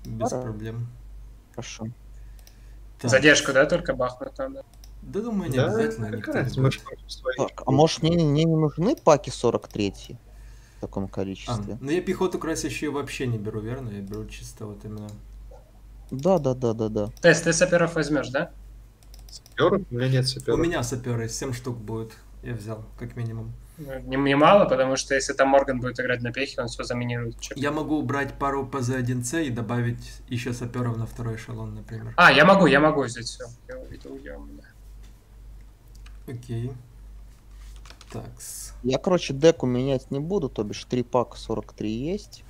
без проблем. Хорошо. Так. Задержку, да, только бахнуть надо? Да, думаю, не Да, обязательно, никто не мы будет. Так, а может мне не нужны паки 43 в таком количестве? Ну я пехоту красящую вообще не беру, верно? Я беру чисто вот именно... Да. Тест, ты саперов возьмешь, да? Саперов? У меня нет У саперов. меня саперы 7 штук будет. Я взял, как минимум. Немало, потому что если там Морган будет играть на пехе, он все заминирует. Я могу убрать пару ПЗ-1С и добавить еще саперов на второй эшелон, например. А, я могу взять все. Я увидел, где у меня. Окей. Такс. Я, короче, деку менять не буду, то бишь 3 пака 43 есть.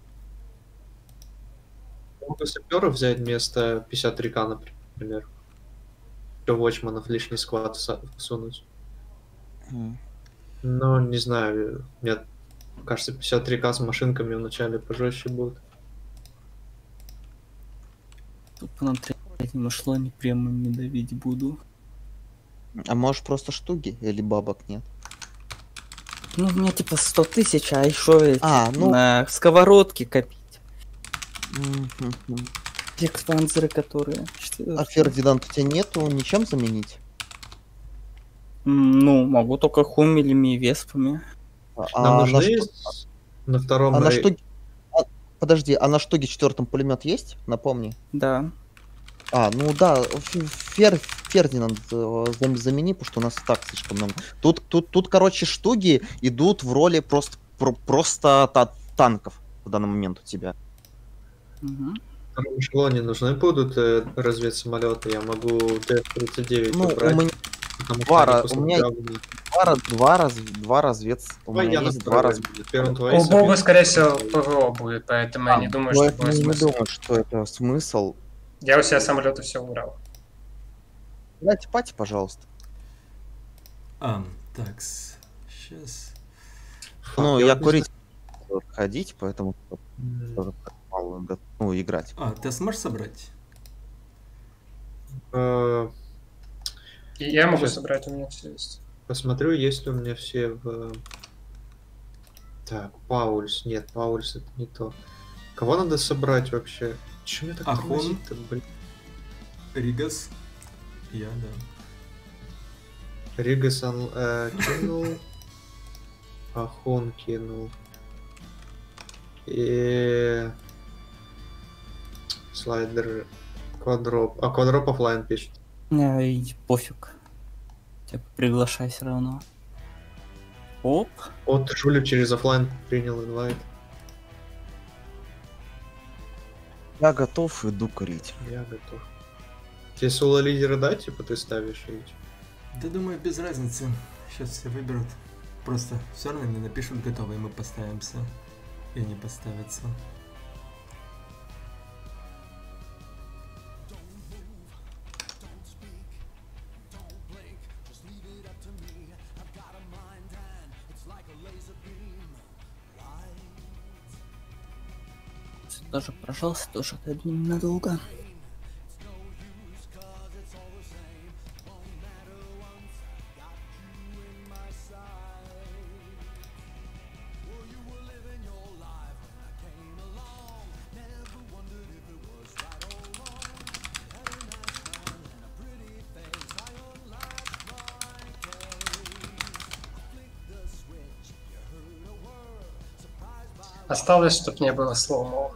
Могу саперов взять вместо 53к, например. Еще Watchman'ов лишний склад сунуть. Но не знаю, мне кажется, 53к с машинками вначале пожестче будет. Тупо на третьем эшелоне премами давить буду. А можешь просто штуки или бабок нет? Ну, у меня типа 100 тысяч, а еще ну... на сковородке копить. Экспансеры, которые... А Фердинанд у тебя нету ничем заменить? Ну, могу только хумелями и веспами. Нам нужны на втором... на штуге... Подожди, а на штуге 4 пулемет есть? Напомни. Да. Ну да, Фердинанд замени, потому что у нас так слишком много. Тут, короче, штуги идут в роли просто танков в данный момент у тебя. Угу. В втором эшелоне нужны будут разведсамолеты. Я могу Т-39 убрать. У меня два развед. У меня есть два развед. У Бога, скорее всего, ПВО будет, поэтому я не думаю, что будет смысл. Не думаю, что это смысл. Я у себя самолеты все убрал. Дайте пати, пожалуйста. Такс. Сейчас. Я курить ходить, поэтому мало играть. Ты сможешь собрать? Я могу собрать, у меня все есть. Посмотрю, есть ли у меня все в... Так, Паульс. Нет, Паульс это не то. Кого надо собрать вообще? Чё мне так тормозит-то, блин? Ригас. Я, да. Ригас кинул. Ахон кинул. И... Слайдер... Квадроп. Квадроп оффлайн пишет. Пофиг. Тебя приглашай все равно. Оп. Вот Жулик через оффлайн принял инвайт. Я готов, иду курить. Я готов. Тебе соло лидера дать, типа ты ставишь или что? Да думаю, без разницы. Сейчас все выберут. Просто все равно не напишут готово, и мы поставимся. И они поставятся. Тоже, пожалуйста, тоже одним ненадолго. Осталось, чтобы не было слоумо.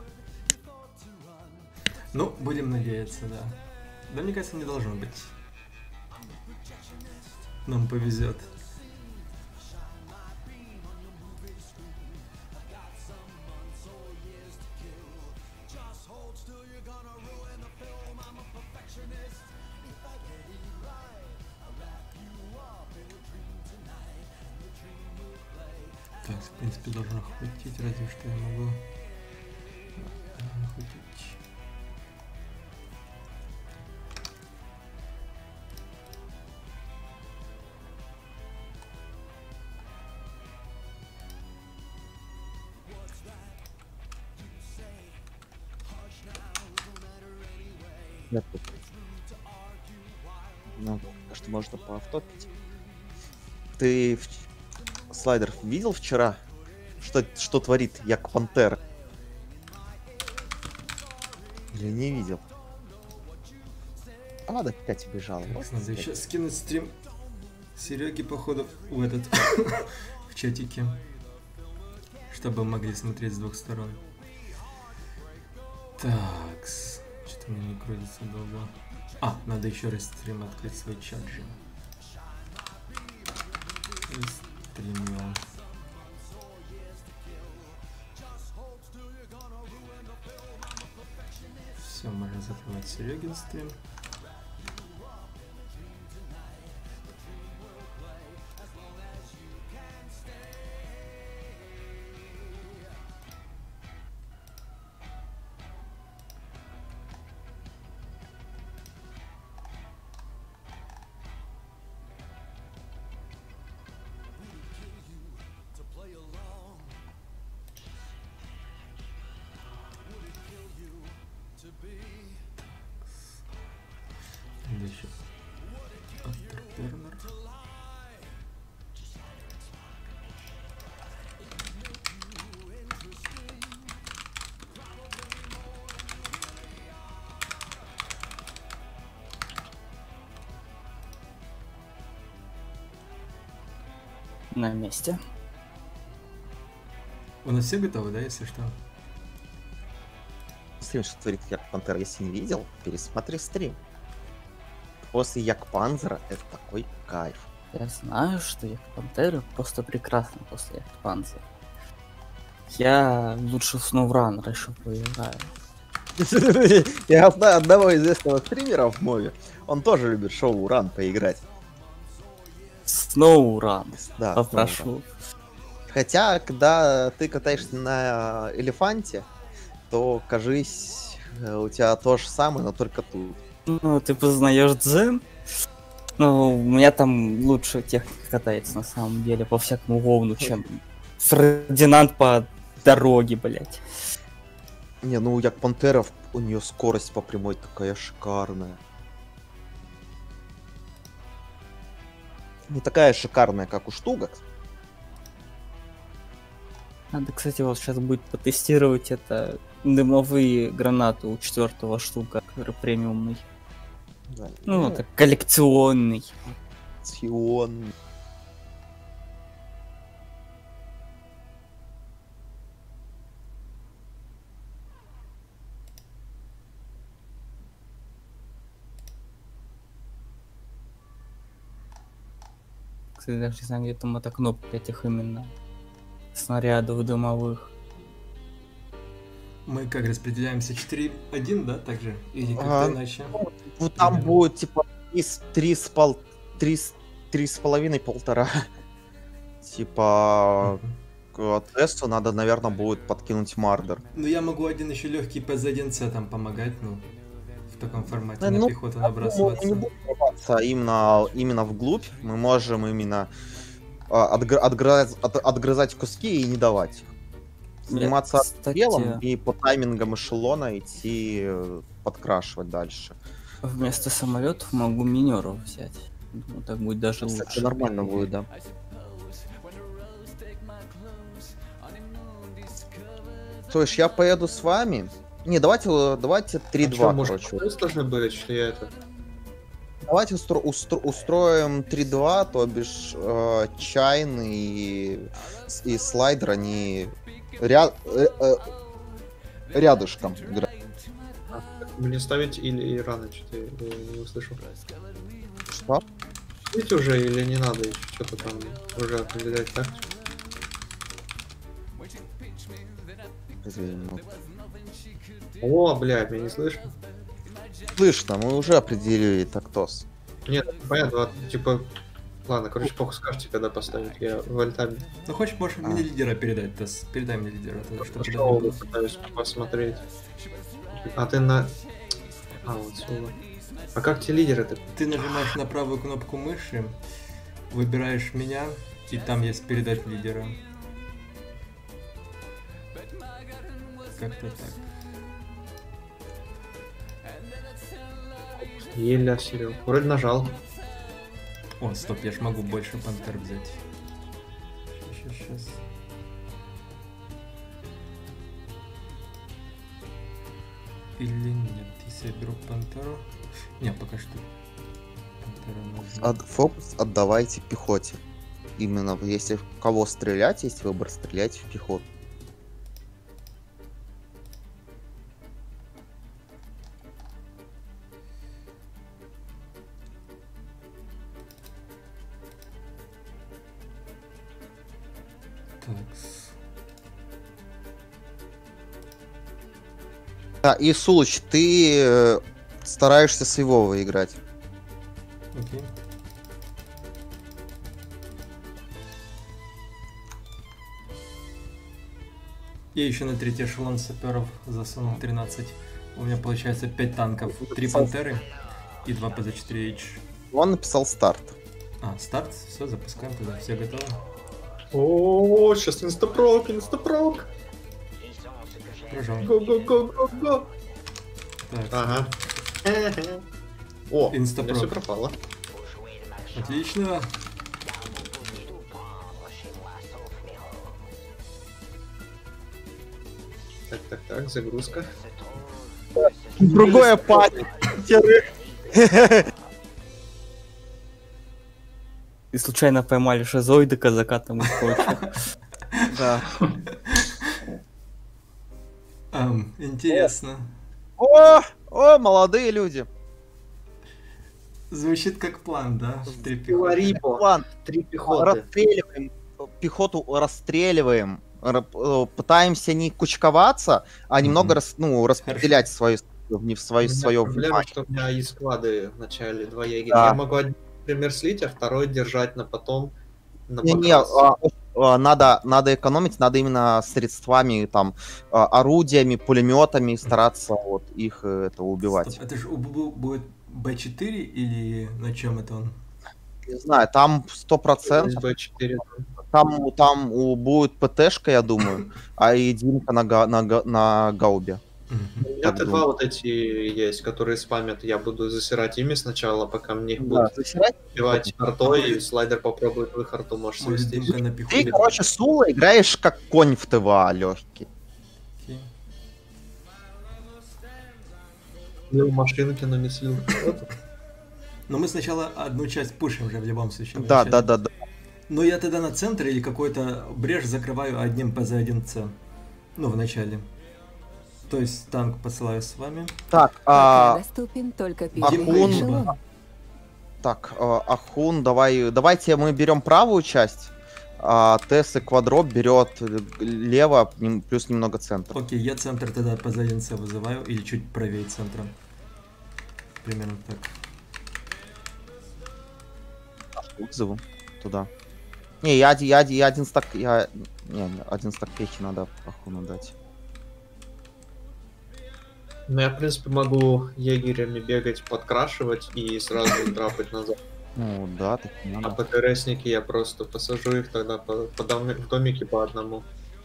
Ну, будем надеяться, да. Да, мне кажется, не должно быть. Нам повезет. Так, в принципе, должно хватить, разве что я могу хватить. Ну, что можно поавтопить. Ты слайдер видел вчера? Что творит Як Пантера? Или не видел? А, да, опять убежал. Так, надо еще скинуть стрим Сереги, походу, в этот в чатике, чтобы могли смотреть с двух сторон. Так, что-то мне не крутится долго. А, надо еще раз стрим открыть свой чат же. И стримил. Все, можно закрывать Серегин стрим. Где еще? Afterburner. На месте. У нас все готовы, да, если что? Стрим, что творит Як Пантера, если не видел, пересмотри стрим. После Як Панзера это такой кайф. Я знаю, что Як Пантера просто прекрасно после Як Панзера. Я лучше в SnowRunner еще поиграю. Я одного известного стримера в Мове, он тоже любит шоу Ран поиграть. SnowRun. Да, Попрошу. хотя, когда ты катаешься на элефанте, то, кажись, у тебя то же самое, но только тут. Ну, ты познаешь дзен. Ну, у меня там лучше техника катается на самом деле по всякому говну, чем Фердинанд по дороге, блять. Не, ну Як Пантера, у нее скорость по прямой такая шикарная. Не такая шикарная, как у Штугак. Надо, кстати, вот сейчас будет потестировать это дымовые гранаты у 4-го штука, который премиумный. Да, Ну, это коллекционный. Сион. Кстати, даже не знаю, где там эта кнопка этих именно снарядов дымовых. Мы как распределяемся 4-1, да, также? Или как-то иначе? Ну там Примерно. будет типа 3,5-1,5. Типа тесту надо, наверное, будет подкинуть Мардер. Ну я могу один еще легкий ПЗ-1С там помогать, ну, в таком формате, на Ну, пехоту мы набрасываться. не будем врываться именно вглубь. Мы можем именно отгрызать куски и не давать их. Заниматься Кстати, делом и по таймингам эшелона идти подкрашивать дальше. вместо самолетов могу минеров взять. Думаю, так будет даже Кстати, лучше. нормально будет, да. То есть я поеду с вами. Не, давайте 3-2, может, короче. вы должны были, что я это... Давайте устроим 3-2, то бишь чайный и слайдер, они рядышком играют. Мне ставить или рано, что-то я не услышал. Что? Видите уже или не надо еще что-то там уже определять тактику? Извини, О, блядь, меня не слышно? слышно, мы уже определили тактос. Нет, понятно, типа... Ладно, короче, похуй, скажете, когда поставить, я в альтаме. Ну хочешь, можешь мне лидера передать, Тесс? Передай мне лидера, тогда, чтобы Пошел, удобно было. пытаюсь посмотреть. А ты на... А, вот сюда. А как те лидеры-то? Ты нажимаешь на правую кнопку мыши, выбираешь меня, и там есть передать лидера. Как-то так. Еля, Серег. Вроде нажал. О, стоп, я ж могу больше пантер взять. Сейчас. или нет? Если я беру пантеру... Не, пока что... Пантера нужна. Фокус отдавайте пехоте. Именно если в кого стрелять, есть выбор, стреляйте в пехоту. Такс. Да, и Сулыч, ты стараешься с его выиграть. Окей. Я еще на третий эшелон саперов засунул 13. У меня получается 5 танков, 3 пантеры и 2 ПЗ-4H. Он написал старт. А, старт, все, запускаем туда, все готовы. О, сейчас инстапрок, инстапрок. Прожал. Го-го-го-го-го. Так, Ага. О, у меня Инстапрок. все пропало. отлично. Так, загрузка. Другое пати. И случайно поймали шизоида казака там и прочее. Да. Интересно. О, молодые люди. Звучит как план, да? В 3 пехоты. Ларибо. План. 3 пехоты. Расстреливаем. Пехоту расстреливаем. Пытаемся не кучковаться, а немного распределять свое свое Проблема, внимание. что у меня есть склады в начале 2 егеря. Да. Я могу один, например, слить, а второй держать на потом. На Не, покрас. надо экономить, надо именно средствами, там, орудиями, пулеметами стараться вот их это убивать. Стоп, это же будет Б4 или на чем это он? Не знаю, там 100%, Б4. там будет ПТшка, я думаю, а и Димка на гаубе. Мгм. У меня Так Т2 думаю. вот эти есть, которые спамят. Я буду засирать ими сначала, пока мне их Да, будут убивать артой, и слайдер попробует в их арту, может Мой свести. Димка на Ты, пехоте. короче, Сула играешь как конь в ТВА легкий. Окей. Слил машинки, но не слил. Но мы сначала одну часть пушим же в любом случае. Да, вначале. да. Но я тогда на центре или какой-то брешь закрываю одним ПЗ-1С. Ну, в начале. То есть танк посылаю с вами. Так, Пока доступен только первый Ахун. эшелон. Ахун, давайте мы берем правую часть, а Тесс и Квадроп берет лево, плюс немного центра. Окей, я центр тогда ПЗ-1С вызываю, или чуть правее центра. Примерно так. Вызову туда. Не, я один стак, один стак пехи надо Ахуну дать. Ну, я, в принципе, могу егерями бегать, подкрашивать и сразу драпать назад. Ну да, так и А надо. ПТРСники я просто посажу их тогда в домике по одному.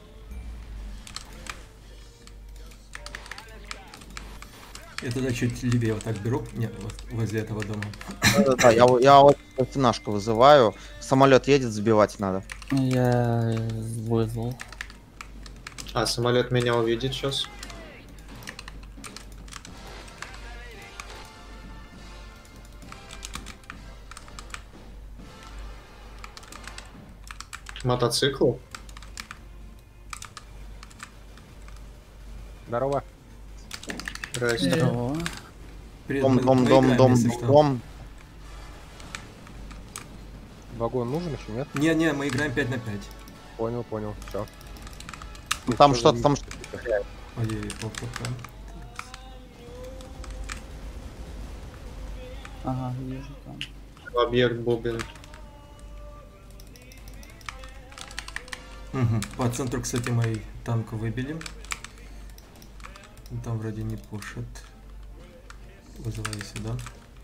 Я тогда чуть левее вот так беру. Нет, вот возле этого дома. Да, я вот финашку вызываю. Самолет едет, сбивать надо. Я вызвал. А, самолет меня увидит сейчас. Мотоцикл? Здорово. Здрасте. Здорово. Привет, Дом, мы дом, играем, дом, если что. дом. Вагон нужен еще, нет? Не, мы играем 5 на 5. Понял, все. Ну, там что-то, там что-то. Ой, опа. Ага, вижу там. Объект бубен. Угу. По центру, кстати, мой танк выбили. Там вроде не пушат. Вызываю сюда.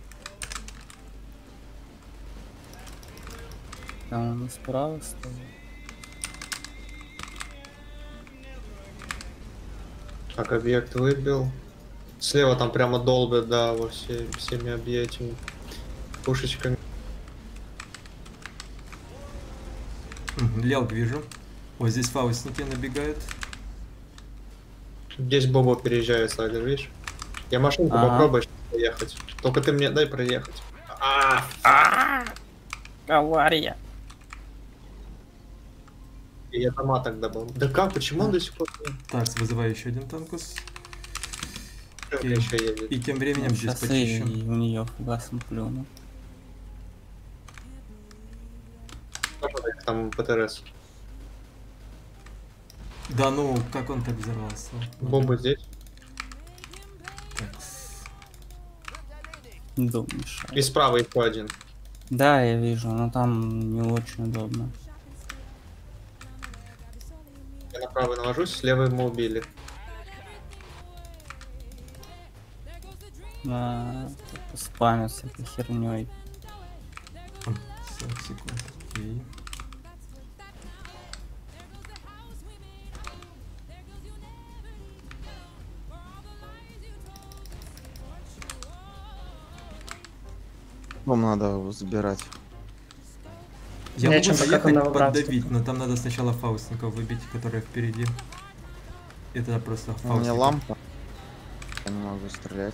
Там он справа стоит. Так, объект выбил. Слева там прямо долбят, да, во всеми объектами. Пушечками. Лялк вижу. Вот здесь фаустники набегают. Здесь Бобо переезжает, слайдер, видишь? Я машинку Ага. попробую сейчас проехать. Только ты мне дай проехать. Авария. И я тома тогда был. Да как, почему он до сих пор Так, вызываю еще один танкус. Окей. еще едет? И тем временем здесь Сейчас и почищу. у нее фугасом плюну. Там ПТРС. Да ну, как он так взорвался? Бомба здесь. Так, Дом мешает. И справа еще один. Да, я вижу, но там не очень удобно. Я на правый навожусь, слева ему убили. Спамят всякой херней. 40 секунд. Окей. Вам надо забирать. Я Нечем могу пока заехать новобранцев. поддавить, но там надо сначала фаустников выбить, которые впереди. И тогда просто У меня фаустников. лампа. Я не могу стрелять.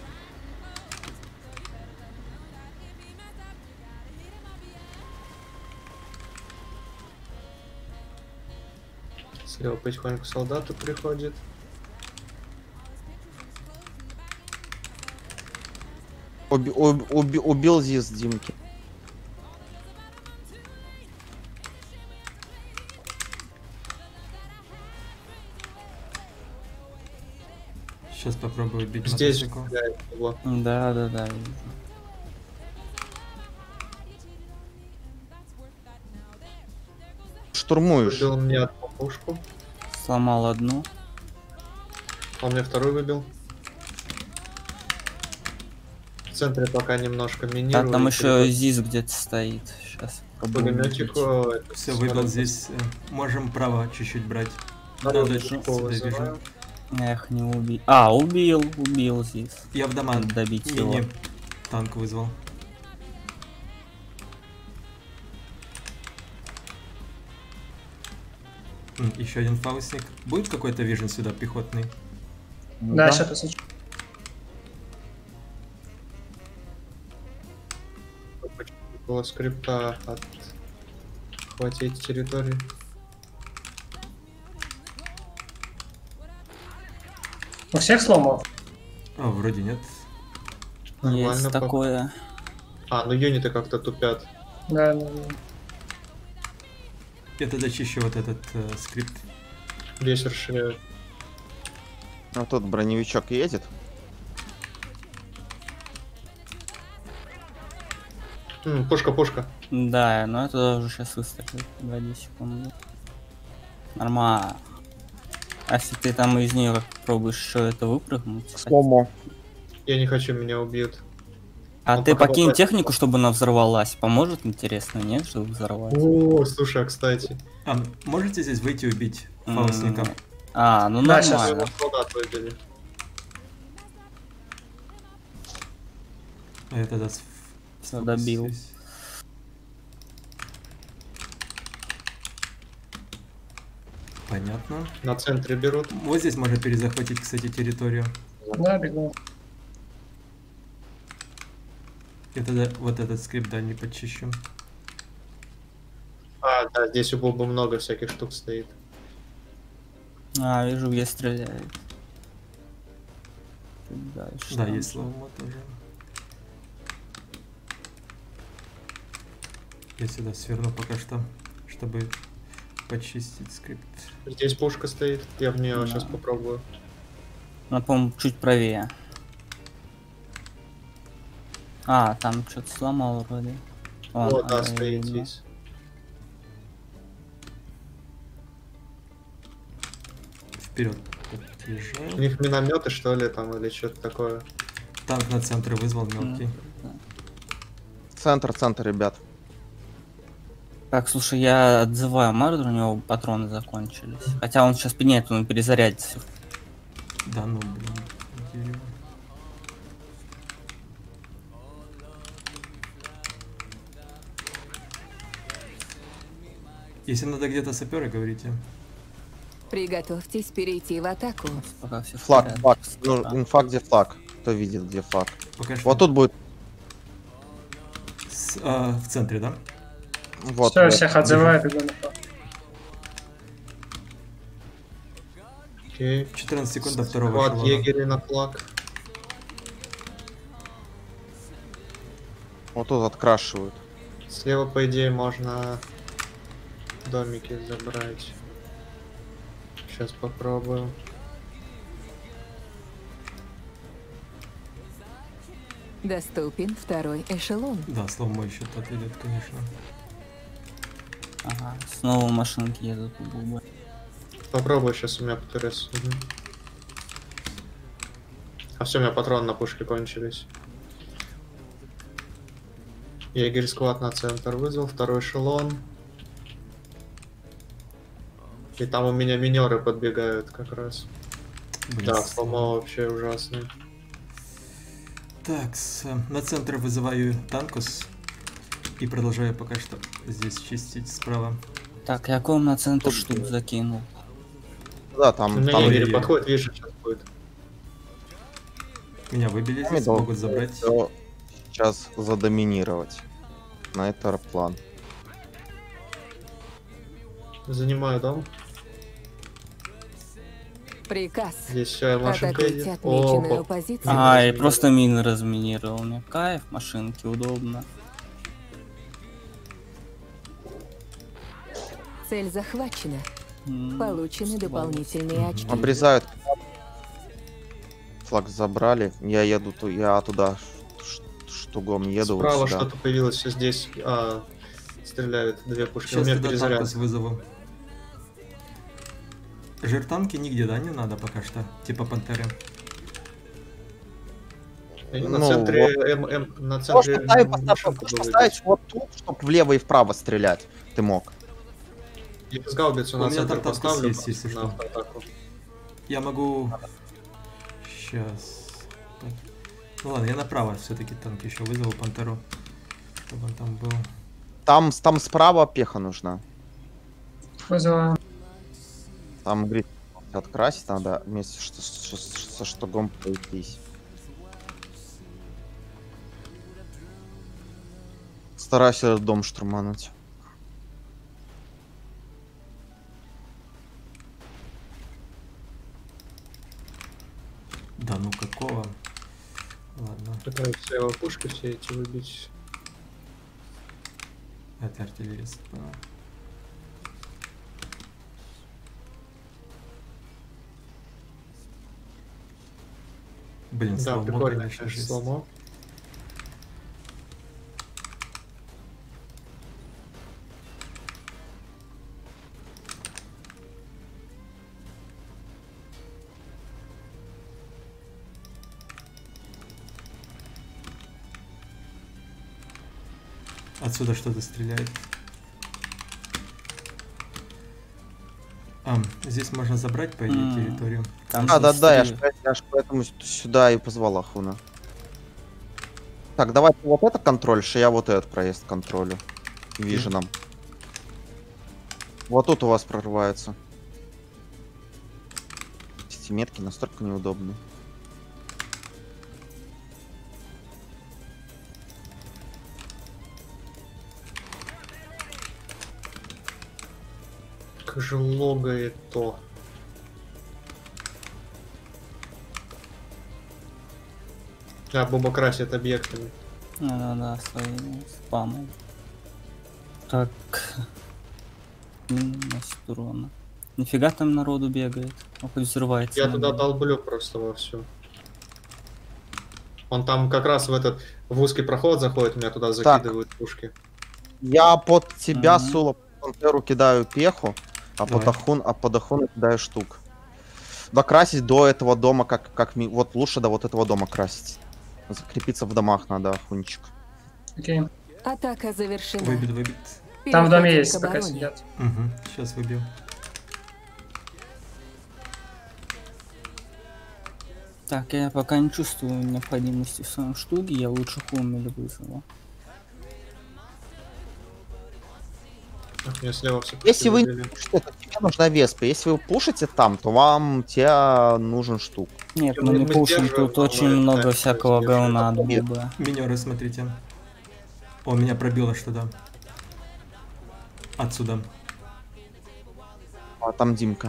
Слева потихоньку солдаты приходят. Убил Зис Димки. Сейчас попробую убить Здесь мотоцикл. стреляет его. Да, вижу. Штурмуешь. Выбил мне одну пушку. Сломал одну. Он мне вторую выбил. В центре пока немножко А минирует. там еще ЗИС где-то стоит. Сейчас пулеметчик. Все, выбил здесь. Можем право чуть-чуть брать. Надо Надо сюда сюда вызываю. вижу. Я их не убил. А, убил ЗИС. Я в дома Надо добить его. мини танк вызвал. Еще один фаустник. Будет какой-то вижен сюда пехотный? Да, сейчас посмотрю. Было скрипта отхватить территорию. У всех сломов? А, вроде нет. Нормально. Есть такое. А, ну юниты как-то тупят. Да. Я тогда чищу вот этот скрипт. Весь расширяют. А тут броневичок едет. Пушка. Да, но это уже сейчас выстрелит. 2 секунды. Нормально. А если ты там из нее пробуешь еще это выпрыгнуть? Сломо. Я не хочу, меня убьют. А Ну, ты пока покинь попасть. технику, чтобы она взорвалась. Поможет, интересно, нет, чтобы взорвать? О, слушай, а кстати. А, можете здесь выйти и убить фаустника? А, ну Да, щас нормально. Солдат выбили. А я тогда Всё, добил. сфокусируюсь. Понятно. На центре берут. Вот здесь можно перезахватить, кстати, территорию. Да, бегу. Я тогда вот этот скрипт, да, не подчищу. А, да, здесь у Боба много всяких штук стоит. А, вижу, где стреляет. Чуть дальше. Да, там есть же. слоумо тоже. Я сюда сверну пока что, чтобы почистить скрипт. Здесь пушка стоит. Я в нее Да. сейчас попробую. Она, по-моему, чуть правее. А, там что-то сломал вроде. Вон, Вот, да, ага, стоит видно. здесь. Вперед У подъезжаю. них минометы, что ли, там, или что-то такое. Танк на центре вызвал мелкий. Центр, ребят. Так, слушай, я отзываю Марду, у него патроны закончились. Хотя он сейчас нет, он перезарядится. Да ну, блин. дерево. Если надо где-то саперы, говорите. Приготовьтесь перейти в атаку. Пока все Флаг. Ну, инфа где флаг. Кто видит, где флаг? Пока что Вот тут будет. в центре, да? Вот. Все, вот. всех отзывают. Иду на флаг. Окей. 14 секунд до второго Склад эшелона. егерей на флаг. Вот тут открашивают. Слева, по идее, можно домики забрать. Сейчас попробую. Доступен второй эшелон. Да, слоумо еще тот идет, конечно. Ага, снова машинки едут по губы. Попробую сейчас, у меня ПТРС. Угу. А все, у меня патроны на пушке кончились. Егерь склад на центр вызвал, второй эшелон. И там у меня минеры подбегают как раз. Блин, Да, слома вообще ужасный. Так, на центр вызываю танкус. И продолжаю пока что здесь чистить справа. Так, я к вам на центр штук закинул. Да, там. У меня там егерь егерь. подходит, видишь, сейчас будет. Меня выбили здесь, Помидор. могут забрать. Всё сейчас задоминировать. На это план. Занимаю дом. Приказ. Здесь все, машинка Атакуйте едет. отмеченную О, позицию. А, и разминировал. просто мины разминировал. Мне кайф, машинки, удобно. Цель захвачена. М, Получены слава. дополнительные очки. Обрезают. Флаг забрали. Я еду, я туда штугом еду. вот Справа сюда. что-то появилось, все здесь. Стреляют две пушки. У Сейчас меня туда перезаряд. танкус вызову. Жиртанки нигде, да, не надо пока что? Типа пантеры. На Ну, центре вот. на Можешь центре поставить, машинку можешь было поставить видеть. вот тут, чтобы влево и вправо стрелять. Ты мог. Я с гаубицу У на меня центр там танкус поставлю есть, если просто на что. автоатаку. Я могу... Сейчас. Ну ладно, я направо все-таки танк еще вызову пантеру. Чтобы он там был. Там справа пеха нужна. Вызываю. Там, говорит, открасить надо вместе со штугом пройтись. Стараюсь этот дом штурмануть. Да ну какого? Ладно, Пытаюсь все его пушки все эти выбить. это артиллерист. Понял. Блин, Да, слоумо, прикольно, конечно, конечно, жесть. сломо. Отсюда что-то стреляет. Здесь можно забрать, по идее, территорию. Там Да, же я стрелы. ж поэтому сюда и позвал Ахуна. Так, давайте вот это контролишь, и я вот этот проезд контролю. Виженом. Вот тут у вас прорывается. Эти метки настолько неудобны. Как же логает то. А, Боба красит объектами. Да, своими спамом. Так. Минус урона. Нифига там народу бегает. Он хоть взрывается. Я надо. туда долблю просто вовсю. Он там как раз в узкий проход заходит, меня туда закидывают пушки. Я под тебя, Мгм. Сула, по пантеру кидаю пеху, а Давай. под Ахуна кидаю штук. Докрасить до этого дома, вот лучше до вот этого дома красить. Закрепиться в домах надо, Ахунчик. Окей. Атака завершена. Выбит. Там в доме Переходим есть, к пока обороне. сидят. Угу, сейчас выбил. Так, я пока не чувствую необходимости в своем штуке, я лучше Хуммель вызову. Так, мне слева все Если вы не пушите, то тебе нужна веспа. Если вы пушите там, то вам тебе нужен штук. Нет, Мы- мы не мы пушим, сдерживаем, тут но очень мы много пытаемся всякого сдерживать. говна от Нет. Бубы. Минеры, смотрите. О, меня пробило что-то. Отсюда. А там Димка.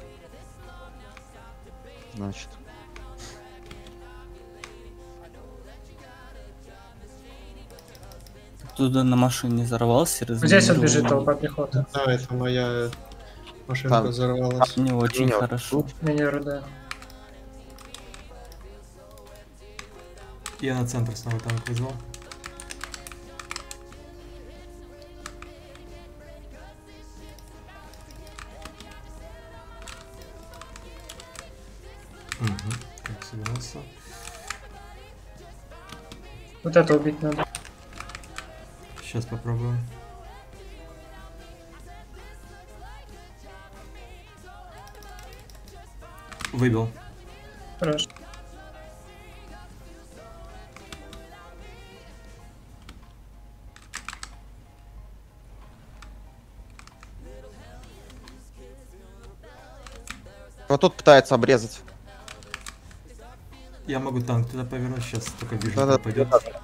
Значит. Туда на машине взорвался, Здесь вот бежит разминировал. толпа пехоты. Да, это моя машинка Там- взорвалась. Не очень Минер. хорошо. Минеры, да. Я на центр снова танк вызвал. Угу. Так, собирался. Вот это убить надо. Сейчас попробуем. Выбил. Хорошо. Вот тут пытается обрезать. Я могу танк туда повернуть, сейчас только вижен Да-да, пойдет. да-да.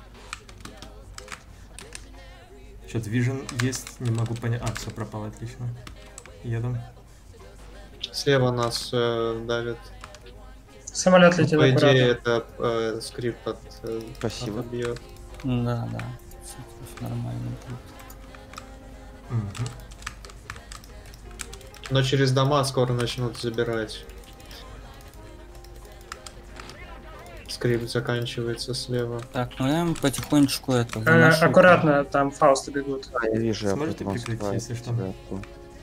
Что-то вижен есть, не могу понять. А, все пропало, отлично. Еду. Слева нас давит. Самолет Ну, летит по аккуратно. идее, это скрипт Спасибо. отобьет. Да, да. Всё нормально тут. Угу. Но через дома скоро начнут забирать. Скрипт заканчивается слева. Так, ну я потихонечку это выношу. Аккуратно, там фаусты бегут. Да, я вижу. я Сможете поэтому прикрыть, скрываю если что? тебя тут.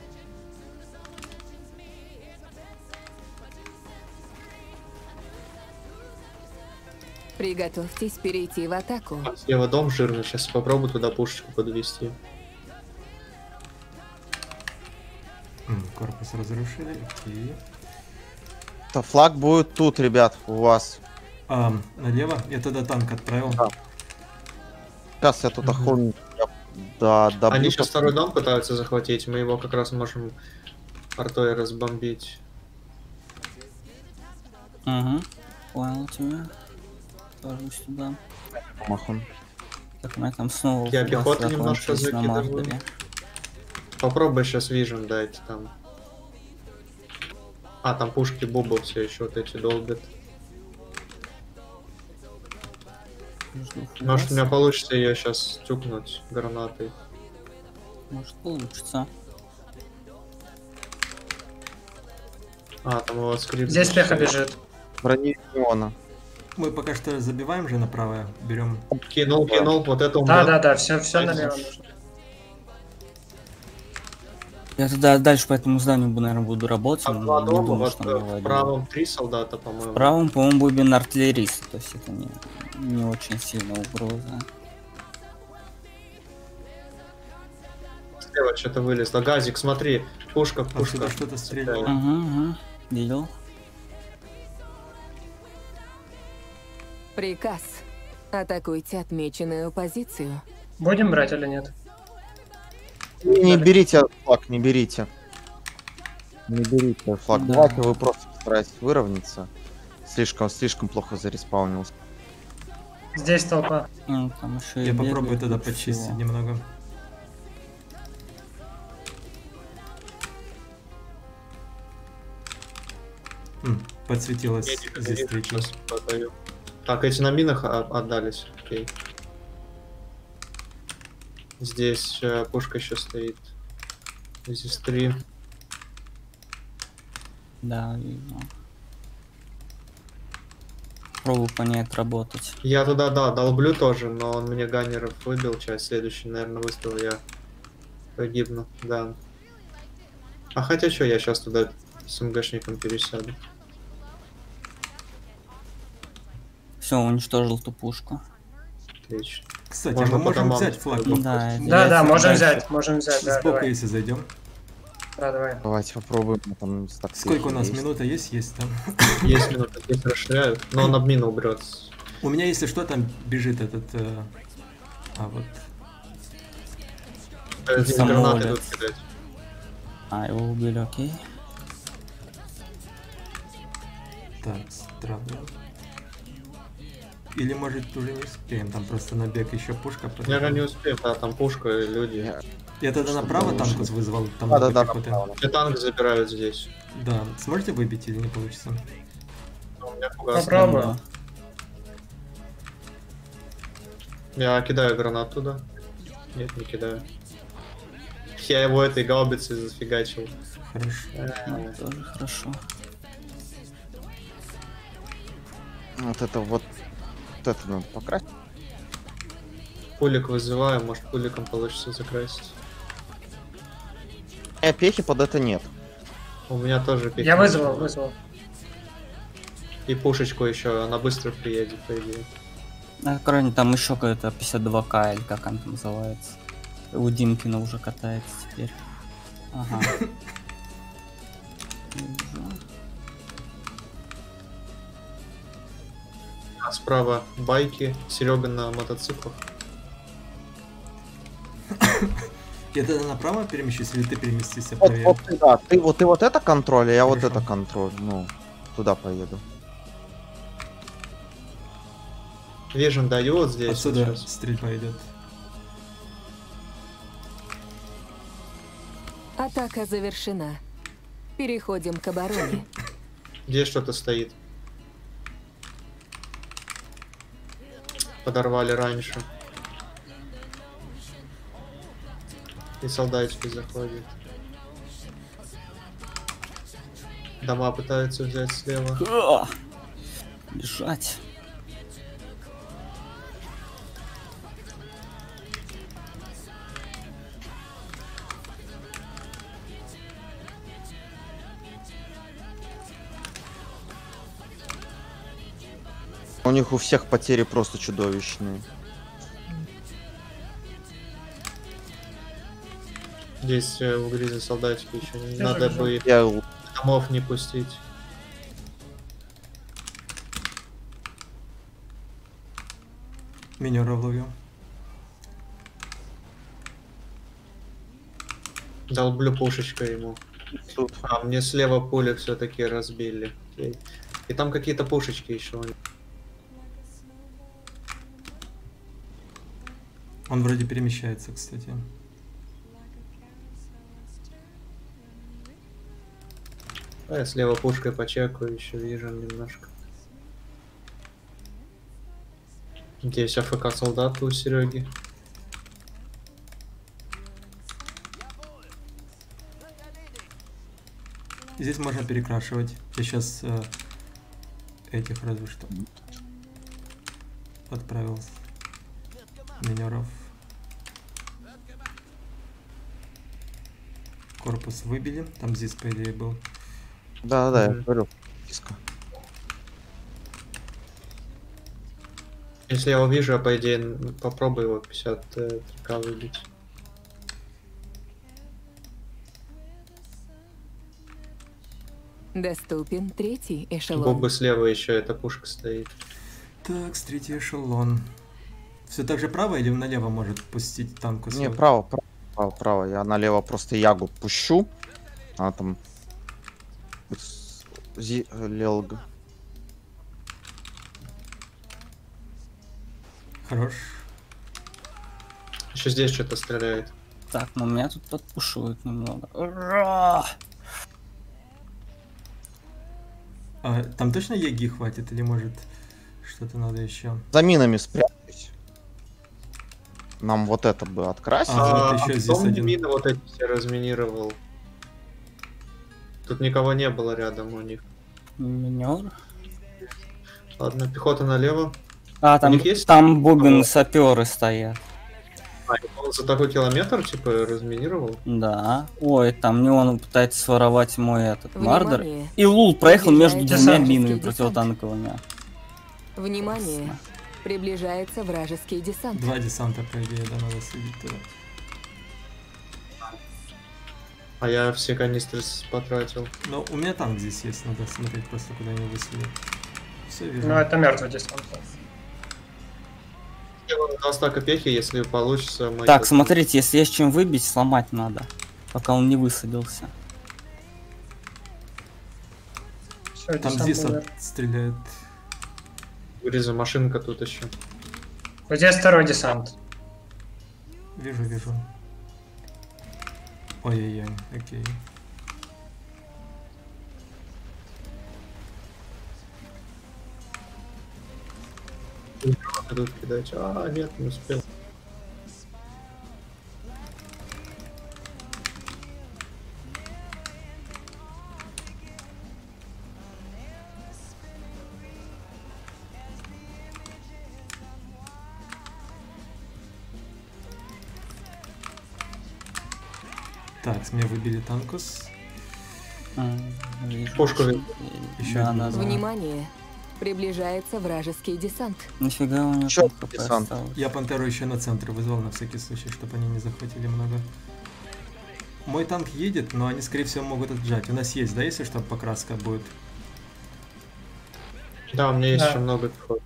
Приготовьтесь перейти в атаку. Слева дом жирный, сейчас попробую туда пушечку подвести. Корпус разрушили. Окей. Да, флаг будет тут, ребят, у вас. Налево? Я тогда танк отправил. Да. Сейчас я тут Мгм. охотник. Да, добью. Они сейчас второй дом пытаются захватить, мы его как раз можем артой разбомбить. Угу. Понял тебя. Тоже сюда. Махон. Так, у меня там снова Я фугасы пехоту немножко закончились на закидываю. Мардере. Попробуй сейчас вижен дать там. А, там пушки Буба все еще вот эти долбят. Жду Может, у меня фугас. получится ее сейчас тюкнуть гранатой. Может получится. А, там его скрипт. Здесь пеха бежит. Броневиона. Мы пока что забиваем же направо, берем. Кинул, вот это Да, умрет. да, все Пойдем. налево нужно. Я тогда дальше по этому зданию, наверное, буду работать. Там но два не дома, думаю, вот что мне в войдет. правом 3 солдата, по-моему. В правом, по-моему, бубен артиллерист. То есть это не очень сильная угроза. Слева что-то вылезло. Газик, смотри, пушка, А пушка. сюда что-то стрельнуло. Угу. Видел. Приказ. Атакуйте отмеченную позицию. Будем брать или нет? Не берите флаг, не берите. Не берите флаг. Да. Давайте вы просто постарайтесь выровняться. Слишком плохо зареспаунился. Здесь толпа. Там еще и Я попробую бегает тогда тут почистить всего. немного. Подсветилось Я здесь не третий. сейчас подаю. Так, эти на минах отдались. Окей. Здесь пушка еще стоит. Здесь 3. Да, видно. Пробую по ней отработать. Я туда, да, долблю тоже, но он мне ганнеров выбил часть. Следующий, наверное, выстрел я погибну, да. А хотя что, я сейчас туда с МГшником пересяду. Все, уничтожил ту пушку. Отлично. Кстати, Можно мы можем по домам взять флаг. стрелять. Да, это Да, я да, всё можем дальше. взять, можем взять, да, Сбоку, давай. если зайдем. Да, давай. Давайте попробуем. Там так Сколько у нас? есть. Минута есть? Есть там. Есть минуты, здесь расширяют, но он об мину убрет. У меня, если что, там бежит этот... вот. Здесь гранаты Самолет. идут кидать. А, его убили, окей. Так, странно. Или может уже не успеем, там просто набег еще пушка. Наверное, не успеем, да, там пушка и люди. Я тогда направо Чтобы танкус вызвал, там Да, много да, да, пехоты. направо. Все танк забирают здесь. Да, сможете выбить или не получится? У меня фугас. Попробую. Я кидаю гранат туда. Нет, не кидаю. Я его этой гаубицей зафигачил. Хорошо. Ну, тоже хорошо. Вот это надо покрасить. Пулик вызываю, может пуликом получится закрасить. Пехи под это нет. У меня тоже пехи. Я вызвал. И пушечку еще, она быстро приедет, по идее. А кроме там еще какая-то 52К или как она там называется. У Димкина уже катается теперь. Ага. А справа байки, Серега на мотоциклах. Я тогда направо перемещусь, или ты переместишься Вот, правее? вот ты, да, ты вот это контроль, а я вот Хорошо. это контроль. Ну, туда поеду. Вижен даю вот здесь. Отсюда сейчас. стрельба идет. Атака завершена. Переходим к обороне. Здесь что-то стоит. Подорвали раньше. И солдатики заходят. Дома пытаются взять слева. А! Бежать. У них у всех потери просто чудовищные. Здесь в гризе солдатики еще. Я Надо так же. бы Я домов не пустить. Минеров ловил. Долблю пушечкой ему. тут А, мне слева пули все-таки разбили. Окей. И там какие-то пушечки еще. Он вроде перемещается, кстати. А я слева пушкой почекаю, еще вижу немножко. Здесь АФК солдаты у Сереги. Здесь можно перекрашивать. Я сейчас этих разве что подправил минеров. Корпус выбили. Там здесь, по идее, был. Да, я Мгм. говорю. Киска. Если я увижу, я по идее попробую его 53к выбить. Доступен третий эшелон. Бобы слева еще эта пушка стоит. Так, третий эшелон. Все так же право или налево может пустить танку Не, свой? право. Я налево просто ягу пущу. Она там... Лелг. Хорош. Еще здесь что-то стреляет. Так, ну меня тут подпушивают немного. Ура! А, там точно еги хватит или может что-то надо еще? За минами спрятались. Нам вот это бы открасить. А, вот еще кто здесь мне один. мины вот эти все разминировал? Тут никого не было рядом у них. Минер. Ладно, пехота налево. А, там, них есть? там бубен саперы стоят. А, он за такой километр, типа, разминировал? Да. Ой, там не он пытается своровать мой этот мардер. Внимание! И Лул проехал между Приближается двумя вражеский минами десант. противотанковыми. Внимание! Приближается вражеский десант. Два десанта, по идее, да, надо следить туда. А я все канистры потратил. Но у меня танк здесь есть, надо смотреть просто, куда они высадят. Все вижу. Ну, это мертвый десант. Два стака пехи, если получится. мы Так, это- смотрите, если есть чем выбить, сломать надо, пока он не высадился. Всё, Там десант Зис умер. стреляет. Гриза, машинка тут еще. Вот здесь второй десант. Вижу, вижу. Ой-ой-ой, окей. Тут кидать. А, нет, не успел. Так, с меня выбили танкус. Вижу. Пушку видно. Еще Да, один да, да. вызов. Внимание! Приближается вражеский десант. Нифига у него Чё там ХП десант? осталось. Я пантеру еще на центр вызвал на всякий случай, чтобы они не захватили много. Мой танк едет, но они, скорее всего, могут отжать. У нас есть, да, если что, покраска будет? Да, у меня есть Да. еще много пехот.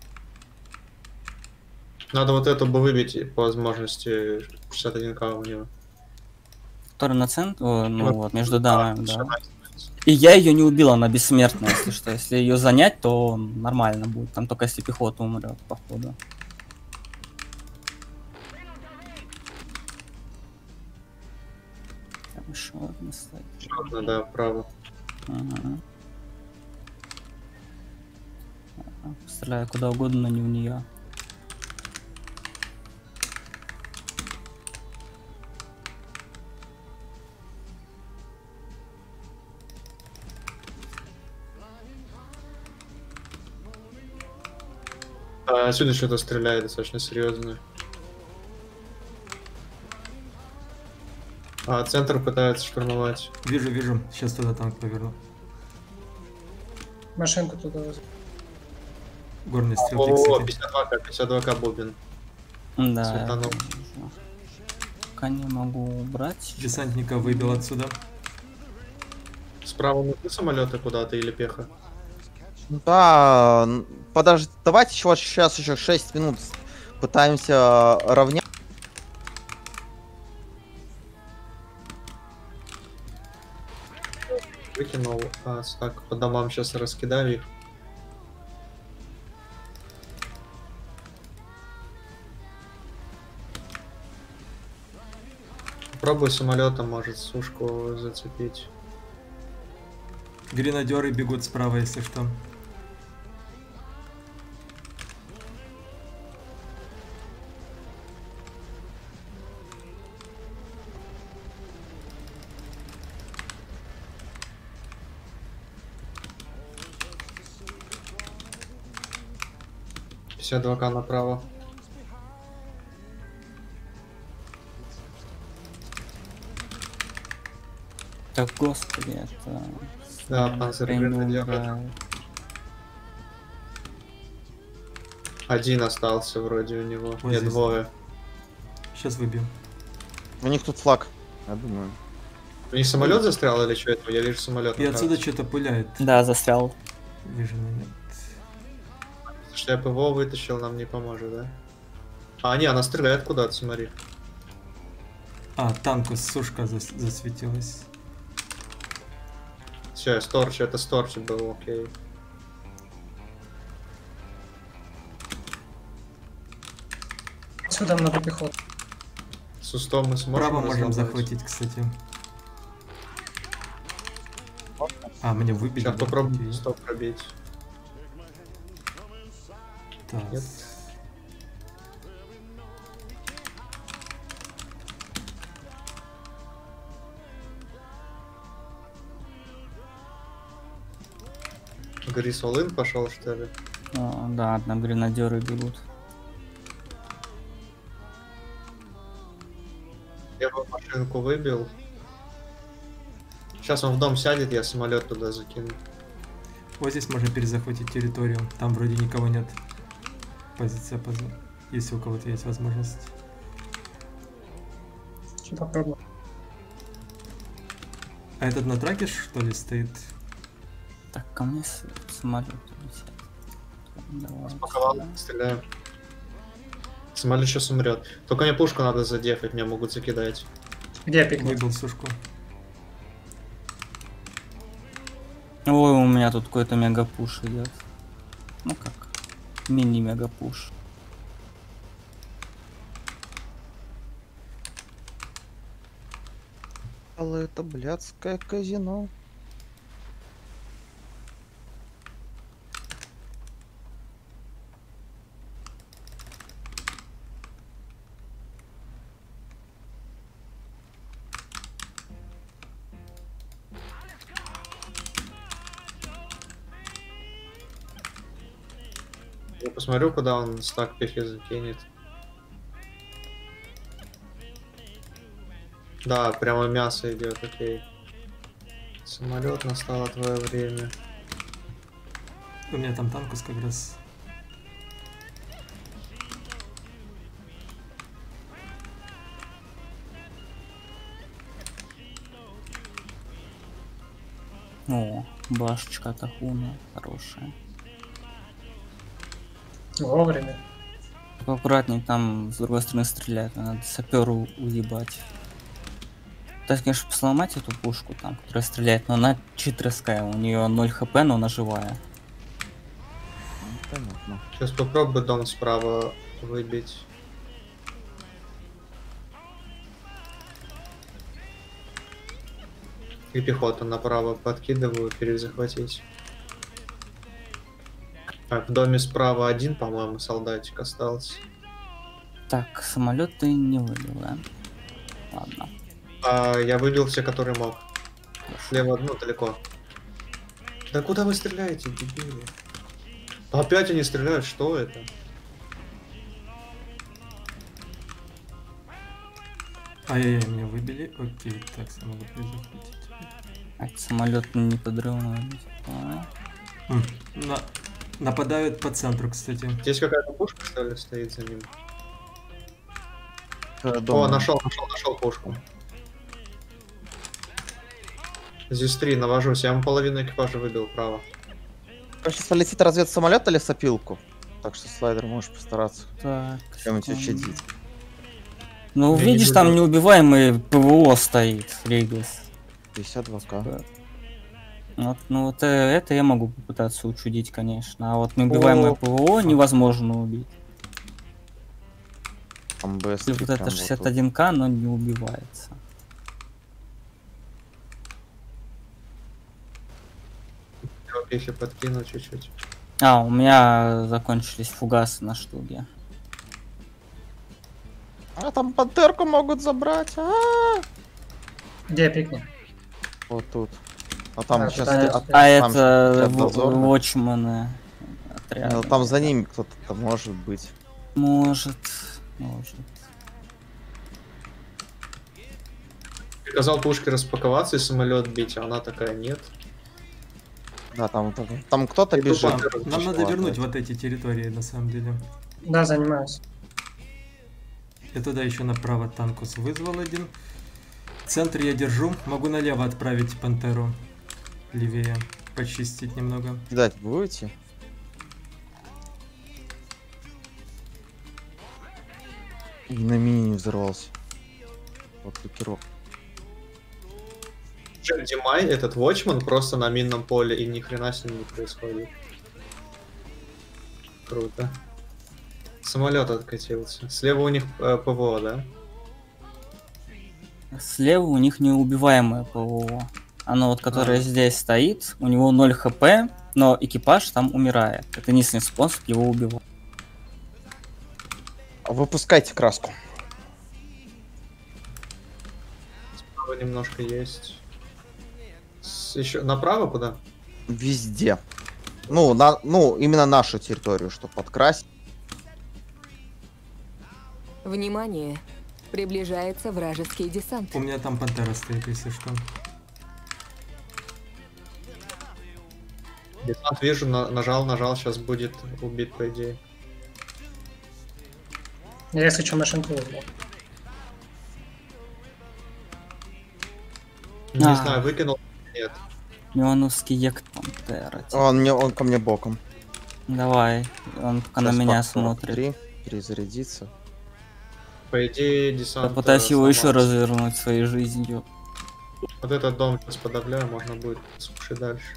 Надо вот эту бы выбить и по возможности 61к у него. Который на центр, ну вот, между Да, дамами, да. всё. И я ее не убил, она бессмертная, если что. Если ее занять, то нормально будет. Там только если пехота умрет, походу. Там еще одна стоит. Черно, да, право. Ага. Ага, стреляю куда угодно, но не в нее. А отсюда что-то стреляет достаточно серьезно. А центр пытается штурмовать. Вижу, вижу. Сейчас туда танк поверну. Машинку туда возьму. Горные стрелки, О, кстати. 52к бобин. Да. Светанул. я вижу. Пока не могу убрать. Десантника выбил отсюда. Справа нужны самолеты куда-то или пеха? Да, подожди, давайте еще вот сейчас еще 6 минут пытаемся равнять. Выкинул. Так, по домам сейчас раскидаю их. Попробуй самолетом, может, сушку зацепить. Гренадеры бегут справа, если что. Все 2к направо. Так, господи, это... Да, панцирь Прям гренадер. умирает. Один остался вроде у него. Вот Нет, здесь. двое. Сейчас выбью. У них тут флаг, я думаю. У них самолет застрял или что это? Я вижу самолет. И отсюда что-то пуляет. Да, застрял. Вижу, но нет. Что я ПВО вытащил, нам не поможет, да? А, не, она стреляет куда-то, смотри. А, танкус, сушка засветилась. Все, сторч, это сторч был, окей. Сюда много пехот. С устом мы сможем Право можем разломать? захватить, кстати. А, мне выбили. Сейчас да? попробуем Окей. стоп пробить. Так. Нет. Грис Олын пошел, что ли? О, да, там гренадеры бегут. Я бы машинку выбил. Сейчас он в дом сядет, я самолет туда закину. Вот здесь можно перезахватить территорию. Там вроде никого нет. Позиция если у кого-то есть возможность. Что попробуем? А этот на траке, что ли, стоит? Так, ко мне самолет летит. Давай Пока сюда. стреляем. Самолет сейчас умрет. Только мне пушку надо задефать, меня могут закидать. Где пикнуть? Выбил сушку. Ой, у меня тут какой-то мегапуш идет. Ну как? Мини-мегапуш. Але это блядское казино. Я посмотрю, куда он стак пехи закинет. Да, прямо мясо идет, окей. Самолет, настало твое время. У меня там танкус как раз. О, башечка Тахуна хорошая. Вовремя. Аккуратней, там с другой стороны стреляют, надо саперу уебать. Пытаюсь, конечно, сломать эту пушку там, которая стреляет, но она читерская, у нее 0 хп, но она живая. Понятно. Сейчас попробую дом справа выбить. И пехоту направо подкидываю, перезахватить. Так, в доме справа один, по-моему, солдатик остался. Так, самолет ты не выбил, да? Ладно. А я выбил все, которые мог. Слева одну, далеко. Да куда вы стреляете, дебилы? Опять они стреляют, что это? Ай-яй-яй, меня выбили. Окей, так, самолет захватить. А самолет не подрывной. Нападают по центру, кстати. Здесь какая-то пушка, что ли, стоит за ним? О, Дома. нашел пушку. Здесь 3, навожусь. Я ему половину экипажа выбил право. Сейчас полетит разведсамолет или сопилку. Так что слайдер можешь постараться Так, чем-нибудь секунду. учудить. Ну, Я не видишь, там выбил. неубиваемый ПВО стоит, Ригас. 52к. Вот, ну вот это я могу попытаться учудить, конечно. А вот неубиваемое ПВО невозможно убить. Там И БС. вот это 61к, но не убивается. Пехи подкину чуть-чуть. А, у меня закончились фугасы на штуке. А там пантерку могут забрать. Где пикни? Вот тут. А там А, сейчас. тут А там это отряд дозорных. вотчманы. Ну, там за ними кто-то может быть. Может. Приказал пушке распаковаться и самолет бить, а она такая нет. Да, там кто-то И тут бежит. пантера. Нам надо вернуть вот эти территории, на самом деле. Да, занимаюсь. Я туда еще направо танкус вызвал один. Центр я держу. Могу налево отправить пантеру. Левее. Почистить немного. Кидать будете? И на мини не взорвался. Вот лукерок. Димай, этот Watchman просто на минном поле, и ни хрена с ним не происходит. Круто. Самолет откатился. Слева у них ПВО, да? Слева у них неубиваемое ПВО. Оно вот, которое здесь стоит, у него 0 хп, но экипаж там умирает. Это единственный способ его убивать. Выпускайте краску. Справа немножко есть. Еще направо куда? Везде. Ну, именно нашу территорию, чтобы подкрасить. Внимание! Приближается вражеский десант. У меня там пантера стоит, если что. Десант вижу, нажал, сейчас будет убит, по идее. Я, если что, машинку возьму. Не знаю, выкинул. Нет. Мионовский як пантера. Он ко мне боком. Давай, он пока на Сейчас меня пак смотрит. 43, перезарядиться. По идее, Я десант... пытаюсь его еще сломался. развернуть своей жизнью. Вот этот дом сейчас подавляю, можно будет слушать дальше.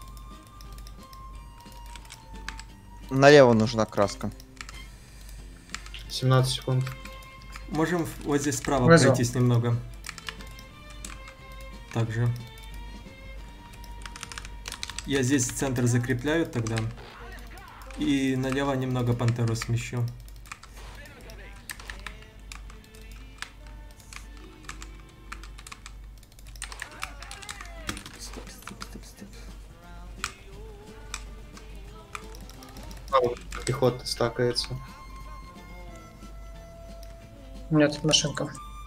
Налево нужна краска. 17 секунд. Можем вот здесь справа Вызвал. пройтись немного. Также. Я здесь центр закрепляю тогда. И налево немного пантеру смещу. Стоп, стоп, стоп, стоп. Пехота стакается. У меня тут машинка.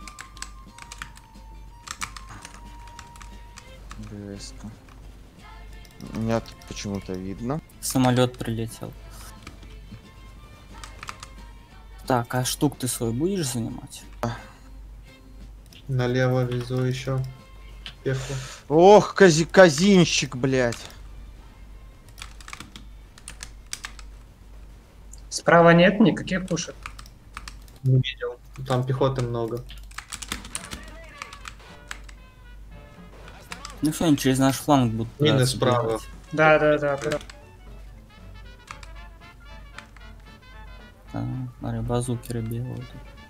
ГС-ка. Меня тут почему-то видно. Самолет прилетел. Так, а штук ты свой будешь занимать? Налево везу еще пеху. Ох, казинщик, блядь. Справа нет никаких пушек. Не видел. Там пехоты много. Ну все, они через наш фланг будут. Мины пытаться справа. бегать. Да. Да, смотри, базукеры бегают.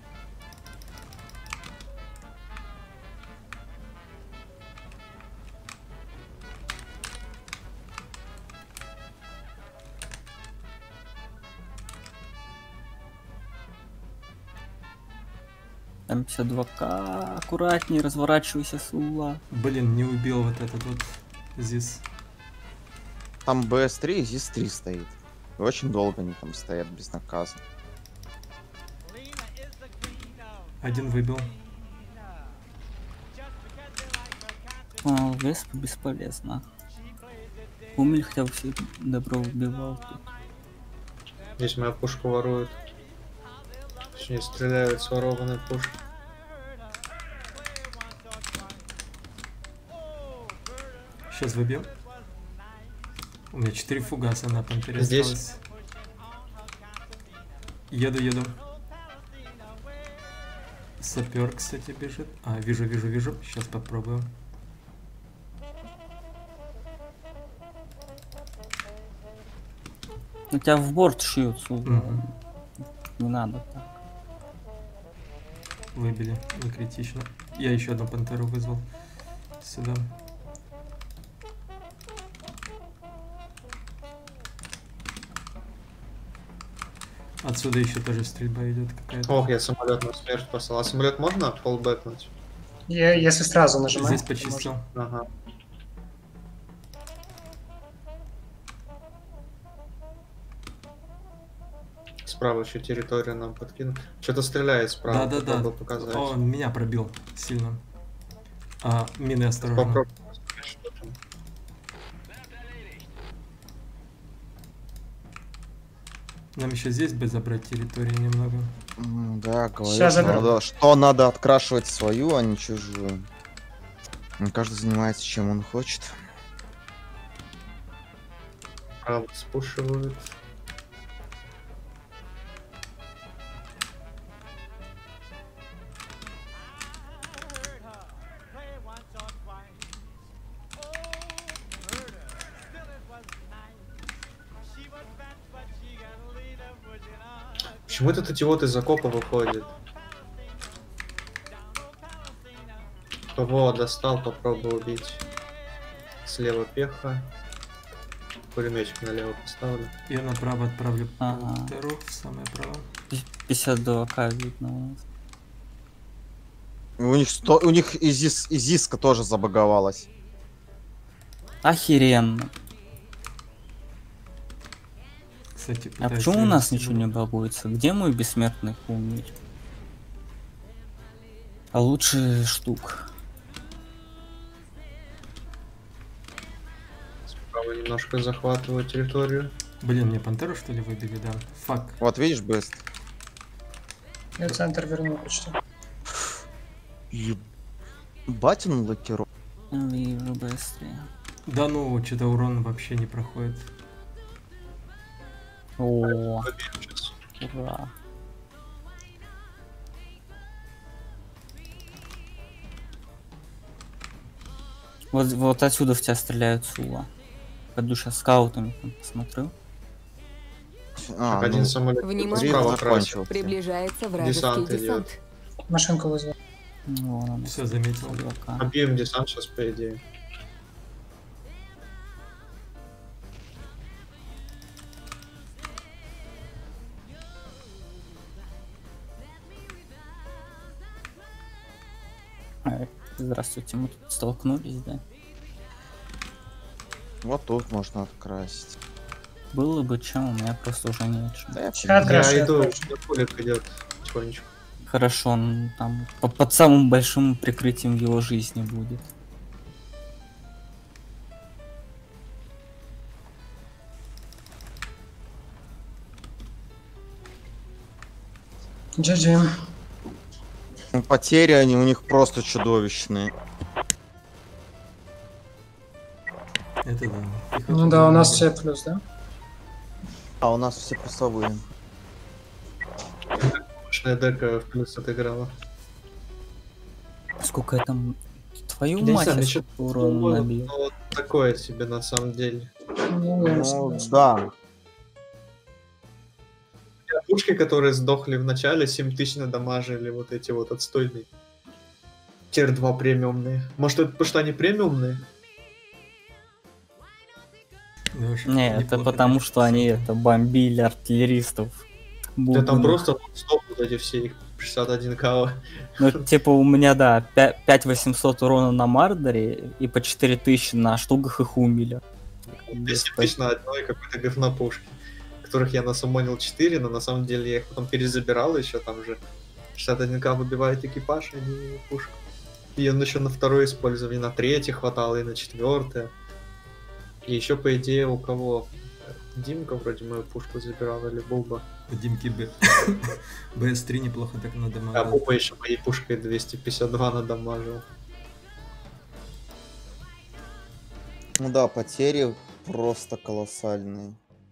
М52К, аккуратнее, разворачивайся с угла. Блин, не убил вот этот вот здесь. Там БС-3 и ЗИС-3 стоит. И очень долго они там стоят безнаказанно. Один выбил. А, Веспа бесполезно. Умель хотя бы все добро убивал тут. Здесь моя пушку воруют. Точнее, стреляют с ворованной пушки. Сейчас выбил. У меня 4 фугаса на пантере Здесь? осталось. Еду. Сапер, кстати, бежит. А, вижу. Сейчас попробую. У тебя в борт шьют с угла. Мгм. Не надо так. Выбили, не критично. Я еще одну пантеру вызвал сюда. Отсюда еще тоже стрельба идет какая-то. Ох, я самолет на смерть послал. А самолет можно полбэкнуть? Если сразу нажимаю. Здесь почистил. Ага. Справа еще территорию нам подкинул. Что-то стреляет справа. Да. Попробую показать. Он меня пробил сильно. А, мины осторожно. Попробуй посмотреть, что там. Нам еще здесь бы забрать территории немного. Да, говорю, Щас что заберу. что надо открашивать свою, а не чужую. Каждый занимается чем он хочет. Правда, спушивают. Почему этот идиот из окопа выходит? Кого достал, попробую убить. Слева пеха. Пулеметчик налево поставлю. Я направо отправлю Ага. пантеру в самое право. 52К видно у нас. У них изиска тоже забаговалась. Охеренно. Кстати, А пытаюсь почему у нас вывести ничего не багуется? Где мой бессмертный умер? А лучше штук. Справа немножко захватываю территорию. Блин, мне пантеру что ли выбили, да? Фак. Вот видишь, Бест? Я центр вернул почти. Батин лакеров. Вижу быстрее. Да ну, что-то урон вообще не проходит. О, Победу сейчас. ура. Вот отсюда в тебя стреляют Сула. Пойду сейчас скаутами там посмотрю. А, Так, один ну, самолет Внимание. справа Рис красит. закончился. Приближается вражеский Десант идет. десант. Машинку вызвал. Ну, вон она. Все заметил. Чувака. Объем десант сейчас, по идее. Здравствуйте, мы тут столкнулись, да? Вот тут можно открасить. Было бы чем, у меня просто уже нет. Да, я Сейчас открашу, Я иду, открашу. Кулик идет потихонечку. Хорошо, он там под самым большим прикрытием его жизни будет. GG. Ну, потери они у них просто чудовищные. Это да. Пехота Ну да, у нас много. все плюс, да? А у нас все плюсовые. Мощная дека в плюс отыграла. Сколько я там... Твою Я не мать, знаю, я насчет сколько урона набил. Ну, вот такое себе на самом деле. Ну, я Ну, согласен. да. Пушки, которые сдохли в начале, 7000 надамажили, вот эти вот отстойные. Тир 2 премиумные. Может, это потому что они премиумные? Да уж, Не, это неплохо, потому да. что они это бомбили артиллеристов. Да там Бубны. просто стоп вот эти все их 61 кава. Ну, типа у меня, да, 5800 урона на Мардере и по 4000 на штугах их умили. 200 тысяч на одной какой-то говнопушки, которых я насумонил 4, но на самом деле я их потом перезабирал еще, там же 61к выбивает экипаж, а не пушку. И он еще на второе использование, на третье хватало и на четвертое. И еще, по идее, у кого? Димка вроде мою пушку забирал, или Буба. У Димки БС-3 неплохо так А надамажил. Буба еще моей пушкой 252 надамажил. Ну да, потери просто колоссальные.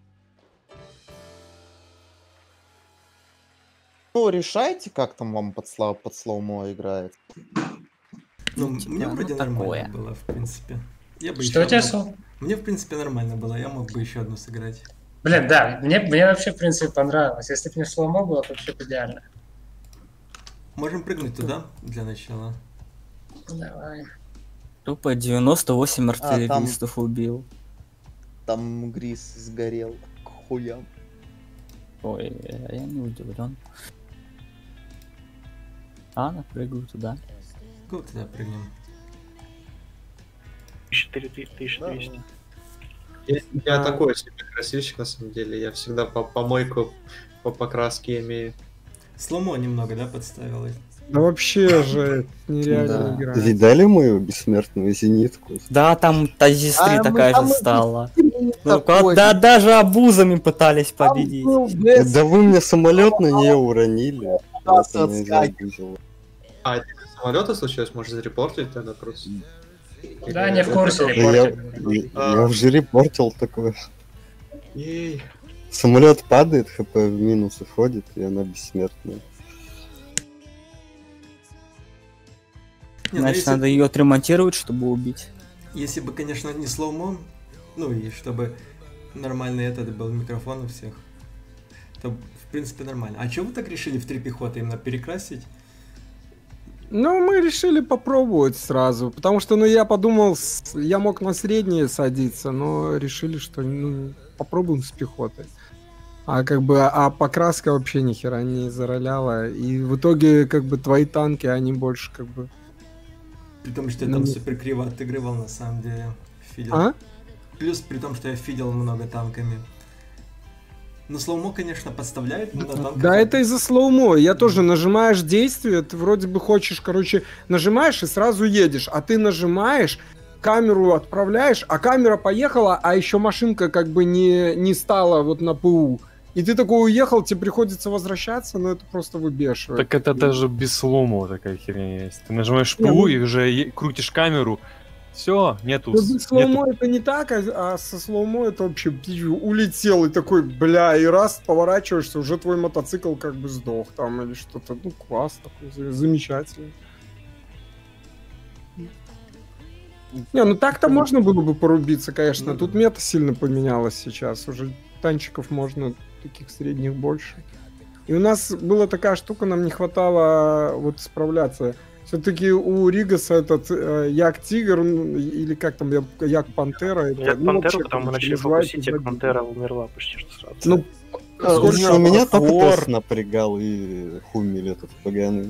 Ну, решайте, как там вам под слоумо играет. Ну, типа, мне ну, вроде такое. нормально было, в принципе. Я бы Что еще у тебя, одну- Сул? Мне, в принципе, нормально было, я мог бы еще одну сыграть. Блин, да, мне вообще, в принципе, понравилось. Если бы мне слоумо было, то вообще бы идеально. Можем прыгнуть туда для начала. Давай. Тупо 98 артиллеристов убил. Там Грис сгорел к хуям. Ой, я не удивлен. Ладно, прыгаю туда. Го туда прыгнем. 4200. Я такой себе красильщик, на самом деле. Я всегда помойку по покраске имею. Сломо немного, да, подставил? Да вообще же нереально Да. играть. Видали мою бессмертную зенитку? Да, там Тазис-3 А, такая там же и стала. Ну, такой. да, даже обузами пытались победить. Да вы мне самолет на нее уронили. Да, Это не отскакивай. забузило. А, это из самолета случилось? Может, зарепортить тогда просто? Да, не в курсе, Да репортинг. я уже репортил такое. Ей. Самолет падает, хп в минус уходит, и она бессмертная. Не, ну, Значит, если- надо ее отремонтировать, чтобы убить. Если бы, конечно, не слоумо, ну и чтобы нормальный этот был микрофон у всех, то в принципе нормально. А чего вы так решили в 3 пехоты именно перекрасить? Ну, мы решили попробовать сразу, потому что, ну, я подумал, я мог на средние садиться, но решили, что, ну, попробуем с пехотой. А как бы, а покраска вообще ни хера не зароляла, и в итоге, как бы, твои танки, они больше, как бы... При том, что я Ну, там не- супер криво отыгрывал на самом деле. Фидел. А? Плюс при том, что я фидел много танками. Ну, слоумо, конечно, подставляет, но на танках... Да, это из-за слоумо. Я тоже нажимаешь действие, ты вроде бы хочешь, короче, нажимаешь и сразу едешь, а ты нажимаешь, камеру отправляешь, а камера поехала, а еще машинка как бы не стала вот на ПУ. И ты такой уехал, тебе приходится возвращаться, но это просто выбешивает. Так это даже без слома такая херня есть. Ты нажимаешь Не, ПУ ну- и уже крутишь камеру. Все, нету. Ну, без слоумо нету- это не так, а со слоумо это вообще улетел и такой, бля, и раз поворачиваешься, уже твой мотоцикл как бы сдох там или что-то. Ну, класс такой, замечательно. Не, ну так-то можно было бы порубиться, конечно. Тут мета сильно поменялась сейчас. Уже танчиков можно таких средних больше. И у нас была такая штука, нам не хватало вот справляться. Все-таки у Ригаса этот Як-Тигр, или как там, Як-Пантера. Як-Пантера, потому начали фокусить, Як-Пантера умерла почти что сразу. Ну, У меня только Тесс напрягал и Хумель этот поганый.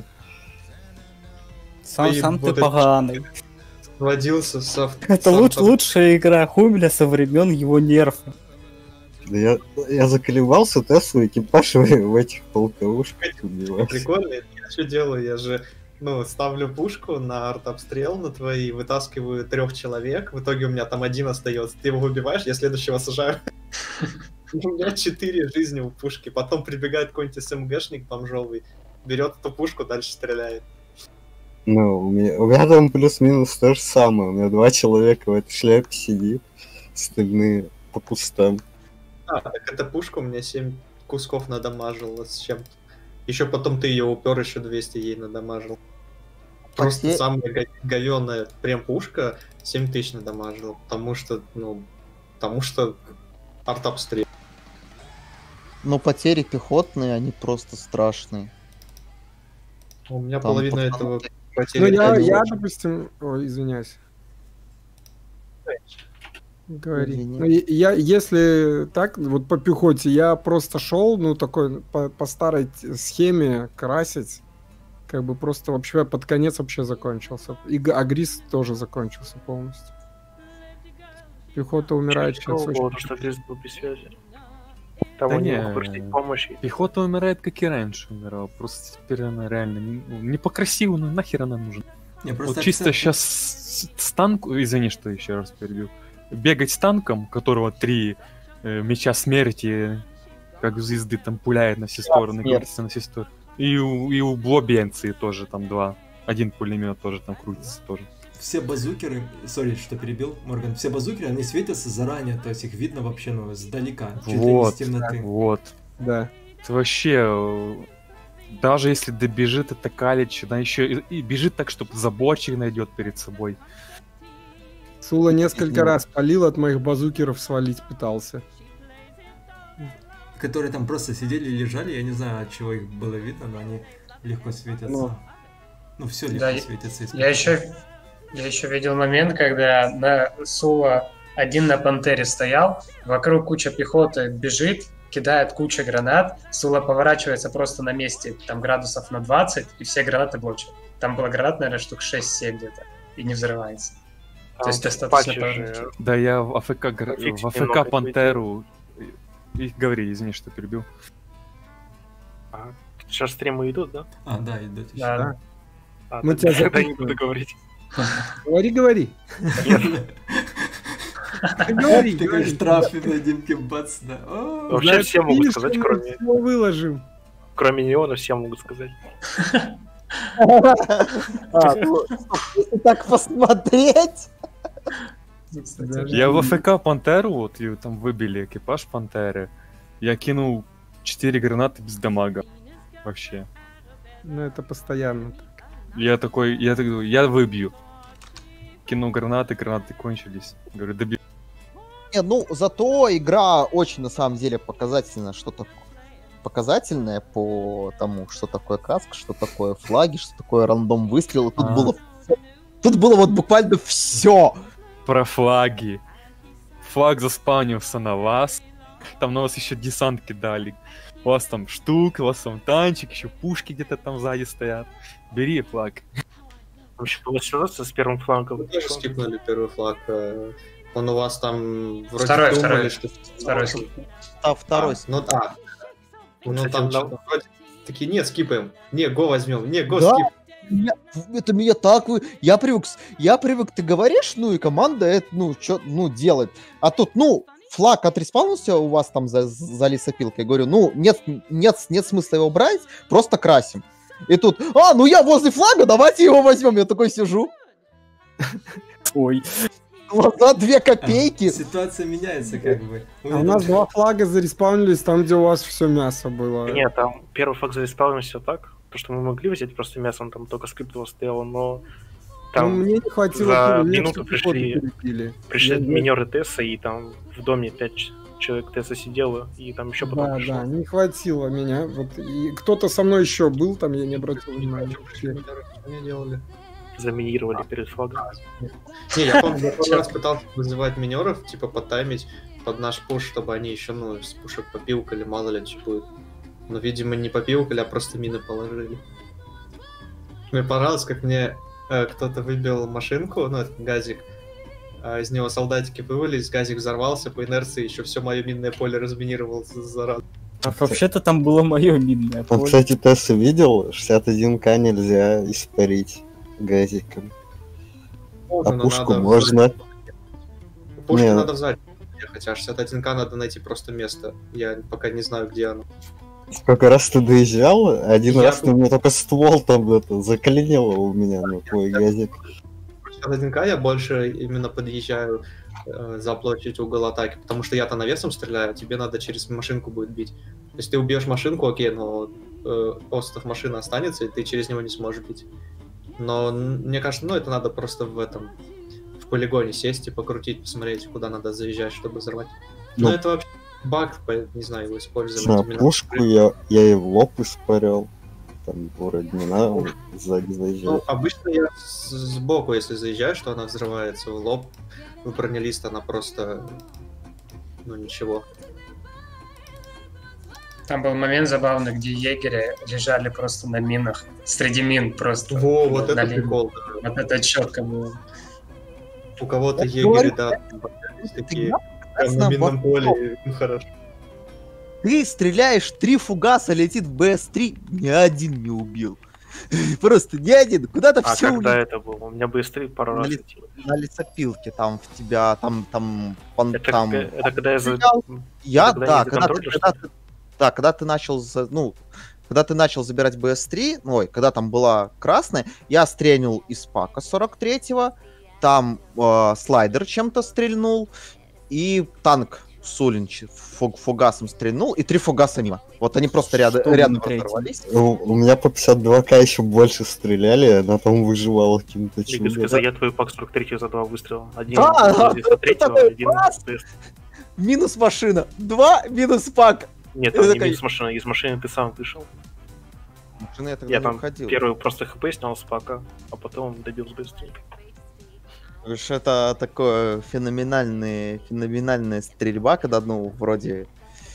Сам ты поганый. Водился с Это лучшая игра Хумеля со времен его нерфа. Да я заколебался Теслу экипаж в этих полковушках убивать. Прикольно, я что делаю? Я же ставлю пушку на артобстрел на твои, вытаскиваю 3 человек, в итоге у меня там 1 остается. Ты его выбиваешь, я следующего сажаю. У меня 4 жизни у пушки. Потом прибегает какой-нибудь СМГшник бомжовый, берет эту пушку, дальше стреляет. Ну, у меня там плюс-минус то же самое. У меня 2 человека в этой шляпе сидит, остальные по кустам. Так эта пушка у меня 7 кусков надамажила с чем-то. Еще потом ты ее упер, еще 200 ей надамажил. Просто самая говёная прям пушка 7000 надамажила, потому что артобстрел. Но потери пехотные, они просто страшные. У меня Там половина пацаны- этого Ну, потери. я, допустим... Ой, извиняюсь. Говори. Извини. Ну, я, если так, вот по пехоте, я просто шел, ну, такой, по старой схеме красить, как бы просто вообще под конец вообще закончился. И Агрис тоже закончился полностью. Пехота умирает сейчас очень. Что Гриз был без связи. Там Да у него не, попросить помощи. Пехота умирает, как и раньше умирала. Просто теперь она реально не по-красивому, ну нахер она нужна. Не, Вот просто чисто сейчас с танку, извини, что еще раз перебил, бегать с танком, которого 3 меча смерти, как звезды, там пуляет на все стороны, крутится на все стороны. И у блобенции тоже там 2. 1 пулемет тоже там крутится тоже. все базукеры, сори, что перебил, Морган, все базукеры, они светятся заранее, то есть их видно вообще, ну, сдалека, чуть ли не с темноты. Вот. Да. Это вообще, даже если добежит это Калич, она еще и бежит так, чтобы заборчик найдет перед собой. Сула несколько раз палил, от моих базукеров свалить пытался. Которые там просто сидели и лежали, я не знаю, от чего их было видно, но они легко светятся. Ну, все легко Да, светится. Я еще видел момент, когда на Сула один на Пантере стоял, вокруг куча пехоты бежит, кидает кучу гранат, Сула поворачивается просто на месте, там градусов на 20, и все гранаты блочат. Там было гранат, наверное, штук 6-7 где-то, и не взрывается. То есть достаточно... Да, я в АФК Пантеру... Говори, извини, что перебил. Сейчас стримы идут, да? А, да, идут еще. Да. Мы тебя тогда не буду говорить. Говори. Говори. Такой штраф на Димке бац, да. Вообще все могут сказать, кроме... Выложим. Кроме Неона все могут сказать. Если так посмотреть... Я в АФК Пантеру, вот, и там выбили экипаж Пантеры. Я кинул 4 гранаты без дамага. Вообще. Ну, это постоянно так. Я такой, я выбью. Кинул гранаты кончились. Говорю, добью. Не, ну, зато игра очень, на самом деле, показательная, показательная по тому, что такое каска, что такое флаги, что такое рандом выстрел. Тут было вот буквально все. Про флаги. Флаг заспавнился на вас. Там на вас еще десант кидали. У вас там штук, у вас там танчик, еще пушки где-то там сзади стоят. Бери флаг. Вообще была ситуация с первым флангом. Вы тоже скипнули первый флаг. Он у вас там вроде Второй. Второй. Ну да. Ну Кстати, там да. вроде такие, нет, скипаем. Не, го возьмем. Не, го Да? скип. Это меня так я привык, ты говоришь, ну и команда это, делает. А тут, флаг отреспаунился у вас там за лесопилкой. Я говорю, нет смысла его брать, просто красим. И тут, я возле флага, давайте его возьмем. Я такой сижу. Ой. За 2 копейки. Ситуация меняется как бы. А у нас 2 флага зареспаунились там, где у вас все мясо было. Нет, там первый флаг зареспаунился так, то что мы могли взять просто мясо, он там только скриптово стояло, но Там мне не хватило за пуль, мне минуту всю пехоту пришли перебили. минеры Тесса, и там в доме 5 человек Тесса сидело, и там еще потом Да, пришло. да, не хватило меня. Вот и кто-то со мной еще был, там я не обратил внимания. Они делали. Заминировали перед флагом. Не, я помню, я первый раз пытался вызывать минеров, типа потаймить под наш пуш, чтобы они еще, ну, с пушек попилкали, мало ли что будет. Но, видимо, не попилкали, а просто мины положили. Мне понравилось, как мне кто-то выбил машинку, ну, этот газик, из него солдатики вывалились, газик взорвался, по инерции еще все мое минное поле разминировал за раз. А вообще-то там было мое минное Он, поле. кстати, Тесса видел, 61к нельзя испарить газиком. А Но пушку надо можно. Пушку Не. надо взять, хотя 61к надо найти просто место. Я пока не знаю, где оно. Сколько раз ты доезжал? Один Я раз был- ты мне только ствол там это заклинило у меня на твой газик. 61к я больше именно подъезжаю за площадь угол атаки, потому что я-то навесом стреляю, а тебе надо через машинку будет бить. То есть ты убьешь машинку, окей, но остов машины останется, и ты через него не сможешь бить. Но мне кажется, ну это надо просто в полигоне сесть и покрутить, посмотреть, куда надо заезжать, чтобы взорвать. Ну. Но это вообще баг, не знаю, его использовать. На именно. пушку я и в лоб испарил. Там вроде не надо сзади Ну, заезжать. обычно я сбоку, если заезжаю, что она взрывается в лоб, в бронелист она просто, ну ничего. Там был момент забавный, где егеря лежали просто на минах. Среди мин просто. Во, вот на это линии. прикол. Вот это четко было. У кого-то Я егери, говорю, да, такие прям Прекрасно, на минном вот поле, ну хорошо. Ты стреляешь, 3 фугаса летит в БС-3, ни один не убил. Просто ни один, куда-то А все когда это было? У меня быстрее пару раз летело. на лесопилке, там в тебя, там, Это когда я за... Я, когда да, не контролишь, что ли? когда ты начал, когда ты начал забирать БС-3, когда там была красная, я стрельнул из пака 43-го, там слайдер чем-то стрельнул, и танк Сулинч фугасом стрельнул, и 3 фугаса мимо. Вот они просто рядом третий? взорвались. У меня по 52к еще больше стреляли, а на том выживал каким-то Игорь, чудом. сказал, я твою пак 43 за 2 выстрела. Один Да, из 103, такой один раз. из тест. Минус машина, 2 минус пак. Нет, Это там не такая- минус машина, из машины ты сам вышел. Машина я тогда Я не там уходил. первый просто хп снял с пака, а потом добил с быстрее. Уж это такое феноменальная стрельба, когда, вроде...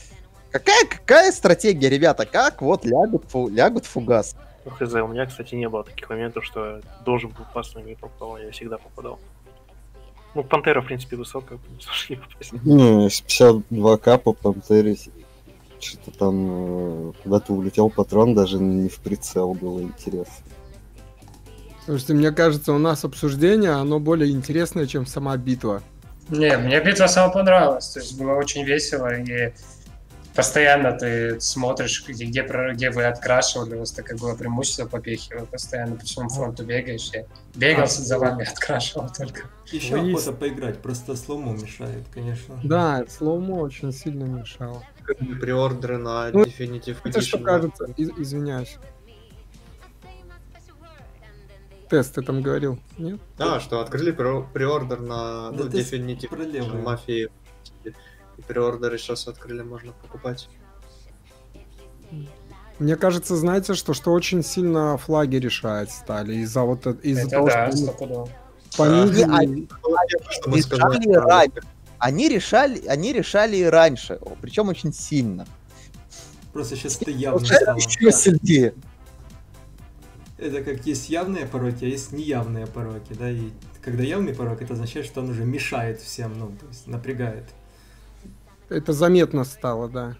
Какая стратегия, ребята? Как вот лягут фугас? Ну, хз, у меня, кстати, не было таких моментов, что я должен был попасть, но не попал, я всегда попадал. Ну, Пантера, в принципе, высокая, не сложно попасть. Не, с 52к по Пантере что-то там куда-то улетел патрон, даже не в прицел, было интересно. Слушайте, мне кажется, у нас обсуждение, оно более интересное, чем сама битва. Не, мне битва сама понравилась. То есть было очень весело, и постоянно ты смотришь, где вы открашивали, у вас такое было преимущество по пехе, вы постоянно по всему фронту бегаешь. Я бегал за вами, открашивал только. Еще Ну, охота поиграть, просто слому мешает, конечно. Да, слоумо очень сильно мешало. Приордеры на Ну, Definitive Это что Edition. кажется, извиняюсь. Тест ты там говорил, нет? Да, что открыли приордер на Да ты Definitive про Edition левое. Мафии. И приордеры сейчас открыли, можно покупать. Мне кажется, знаете, что очень сильно флаги решать стали из-за из-за Это того, да, что стопудово. понизили. Что мы сказали, Решали раньше. Они решали и раньше, причем очень сильно. Просто сейчас это явно Уже стало. еще сильнее. Это как есть явные пороки, а есть неявные пороки, да, и когда явный порок, это означает, что он уже мешает всем, то есть напрягает. Это заметно стало, да.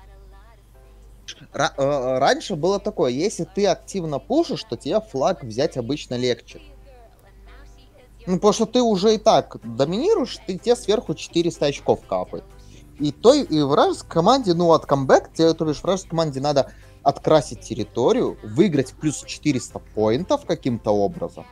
Раньше было такое, если ты активно пушишь, то тебе флаг взять обычно легче. Потому что ты уже и так доминируешь, тебе сверху 400 очков капает. И вражеской команде, от камбэк, тебе, то бишь, вражеской команде надо открасить территорию, выиграть плюс 400 поинтов каким-то образом.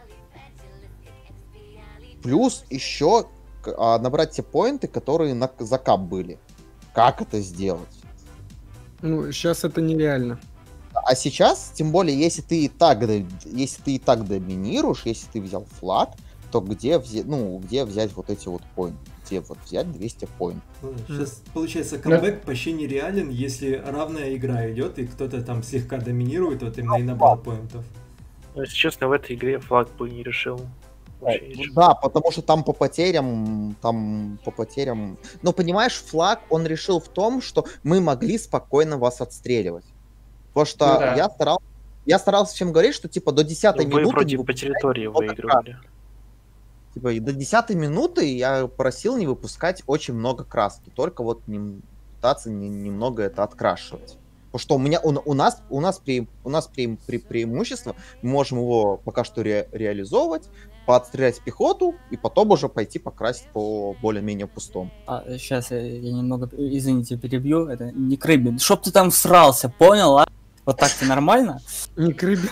Плюс еще набрать те поинты, которые за кап были. Как это сделать? Сейчас это нереально. А сейчас, тем более, если ты и так доминируешь, если ты взял флаг, то где взять вот эти вот поинты? Где вот взять 200 поинтов? Сейчас, получается, камбэк почти нереален, если равная игра идет, и кто-то там слегка доминирует, вот именно и набрал поинтов. Но, если честно, в этой игре флаг бы не решил. Да, потому что там по потерям... Ну, понимаешь, флаг, он решил в том, что мы могли спокойно вас отстреливать. Потому что я старался всем говорить, что типа до 10-й минуты... Вы вроде по территории выигрывали. Типа, и до 10-й минуты я просил не выпускать очень много краски, только вот пытаться немного это открашивать. Потому что у нас преимущество, мы можем его пока что реализовывать, поотстрелять пехоту и потом уже пойти покрасить по более-менее пустому. Сейчас я немного, извините, перебью. Это не Крыбин. Чтоб ты там всрался, понял, а? Вот так-то нормально? Не Крыбин.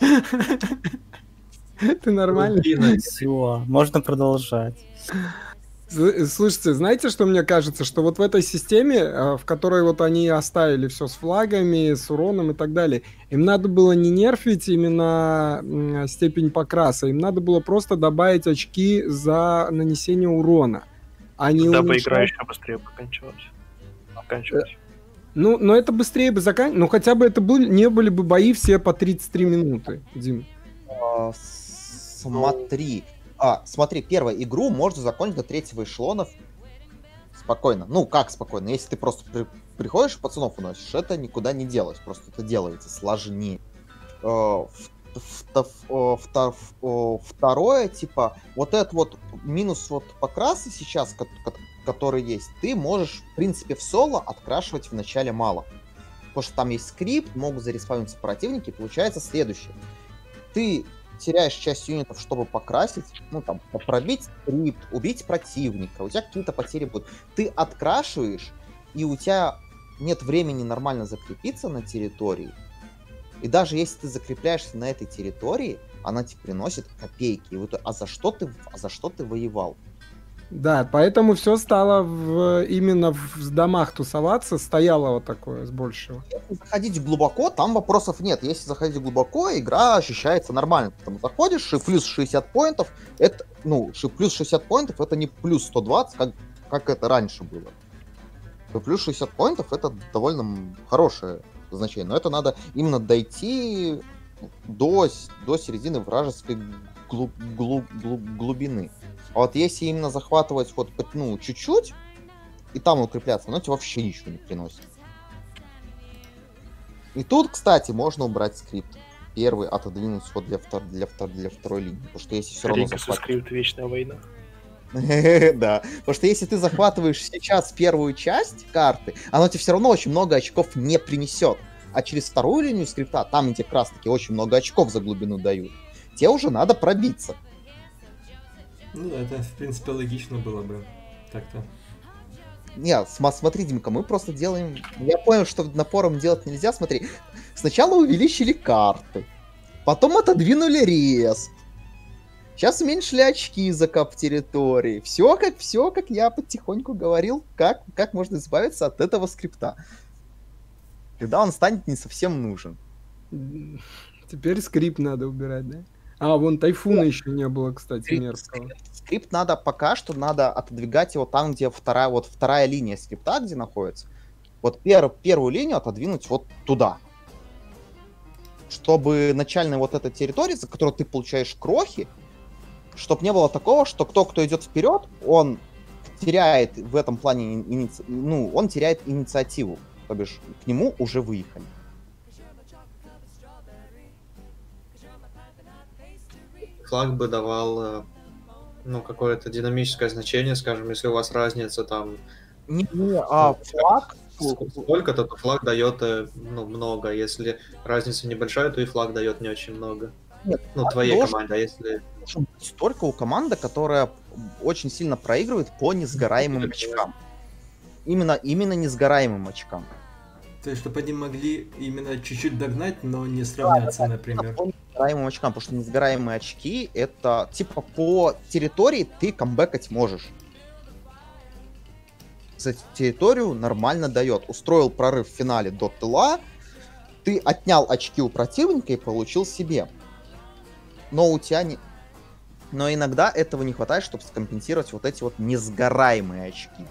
Ты нормально? Все, можно продолжать. Слушайте, знаете, что мне кажется? Что вот в этой системе, в которой вот они оставили все с флагами, с уроном и так далее, им надо было не нерфить именно степень покраса, им надо было просто добавить очки за нанесение урона. Дабы игра еще быстрее заканчивалась. Ну, но это быстрее бы заканчивалось. Ну, хотя бы это не были бы бои все по 33 минуты, Дим. Смотри, первую игру можно закончить до 3-го эшелона спокойно. Ну, как спокойно? Если ты просто приходишь и пацанов уносишь, это никуда не делать. Просто это делается сложнее. Второе, типа, вот этот вот минус вот покраса сейчас, который есть, ты можешь, в принципе, в соло открашивать в начале мало. Потому что там есть скрипт, могут зареспавниться противники, получается следующее. Ты теряешь часть юнитов, чтобы покрасить, ну там, пробить скрипт, убить противника, у тебя какие-то потери будут. Ты открашиваешь, и у тебя нет времени нормально закрепиться на территории. И даже если ты закрепляешься на этой территории, она тебе приносит копейки. А за что ты воевал? Да, поэтому все стало именно в домах тусоваться, стояло вот такое с большего. Если заходить глубоко, там вопросов нет. Если заходить глубоко, игра ощущается нормально. Потому что заходишь, и плюс 60 поинтов, это, плюс 60 поинтов это не плюс 120, как это раньше было. И плюс 60 поинтов это довольно хорошее значение. Но это надо именно дойти до середины вражеской глубины. А вот если именно захватывать вот, чуть-чуть, и там укрепляться, оно тебе вообще ничего не приносит. И тут, кстати, можно убрать скрипт. Первый отодвинуть вот для второй линии. Потому что если все равно скрипт вечная война. Да, потому что если ты захватываешь сейчас первую часть карты, оно тебе все равно очень много очков не принесет. А через вторую линию скрипта, там где как раз таки очень много очков за глубину дают, тебе уже надо пробиться. Ну, это, в принципе, логично было бы. Так-то. Не, смотри, Димка, мы просто делаем... Я понял, что напором делать нельзя, смотри. Сначала увеличили карты, потом отодвинули респ. Сейчас уменьшили очки за кап территории. Все как я потихоньку говорил, как можно избавиться от этого скрипта. Когда он станет не совсем нужен. Теперь скрипт надо убирать, да? А, вон тайфуна еще не было, кстати, мерзкого. Скрипт надо пока что отодвигать его там, где вторая линия скрипта, где находится. Вот первую линию отодвинуть вот туда. Чтобы начальная вот эта территория, за которую ты получаешь крохи, чтобы не было такого, что кто идет вперед, он теряет в этом плане он теряет инициативу. То бишь, к нему уже выехали. Флаг бы давал какое-то динамическое значение, скажем, если у вас разница там... флаг... Сколько-то, то флаг дает много. Если разница небольшая, то и флаг дает не очень много. Нет, твоей команде, а если... Только у команды, которая очень сильно проигрывает по несгораемым очкам. Именно несгораемым очкам. То есть, чтобы они могли именно чуть-чуть догнать, но не сравняться, например. По несгораемым очкам, потому что несгораемые очки, это типа по территории ты камбэкать можешь. За территорию нормально дает. Устроил прорыв в финале до тыла, ты отнял очки у противника и получил себе. Но у тебя не... Но иногда этого не хватает, чтобы скомпенсировать вот эти вот несгораемые очки.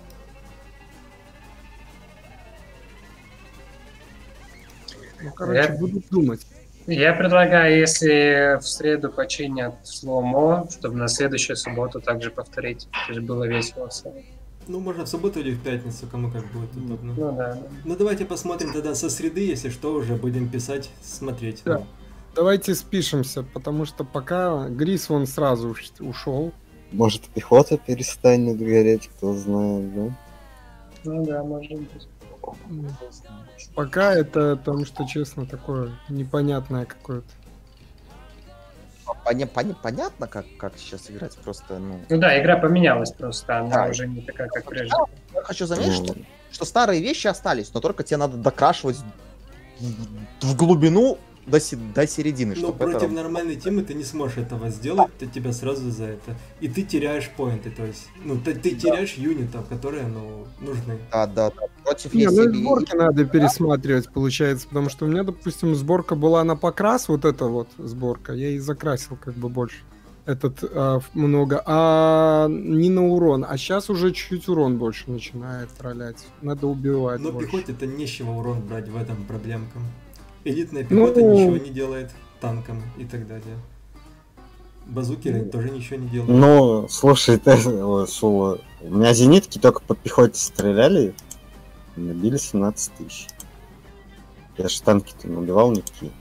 Ну, короче, буду думать. Я предлагаю, если в среду починят сломо, чтобы на следующую субботу также повторить. Это же было весело. Ну, можно в субботу или в пятницу, кому как будет удобно. Ну да. Ну, давайте посмотрим тогда со среды, если что, уже будем писать, смотреть. Да. Давайте спишемся, потому что пока Грис вон сразу ушел. Может, пехота перестанет гореть, кто знает, да? Ну да, может быть. Пока это, потому что, честно, такое непонятное какое-то. Понятно, как сейчас играть, просто, ну... Ну да, игра поменялась просто, она Да. уже не такая, как прежде. Я хочу заметить, что старые вещи остались, но только тебе надо докрашивать в глубину до середины, Но чтобы против это... нормальной тимы ты не сможешь этого сделать, ты тебя сразу за это. И ты теряешь поинты, то есть, ну, ты теряешь юнитов, которые, ну, нужны. Да. Против Не, ну и если- сборки надо пересматривать, получается, потому что у меня, допустим, сборка была на покрас, вот эта вот сборка, я и закрасил как бы больше. Этот много, а не на урон. А сейчас уже чуть-чуть урон больше начинает ролять. Надо убивать Но больше. пехоте-то нечего урон брать в этом проблемкам. Элитная пехота Ну- ничего не делает танкам и так далее. Базукеры тоже ничего не делают. Ну, слушай, Сула, у меня зенитки только по пехоте стреляли, набили 17 тысяч. Я же танки-то набивал никакие.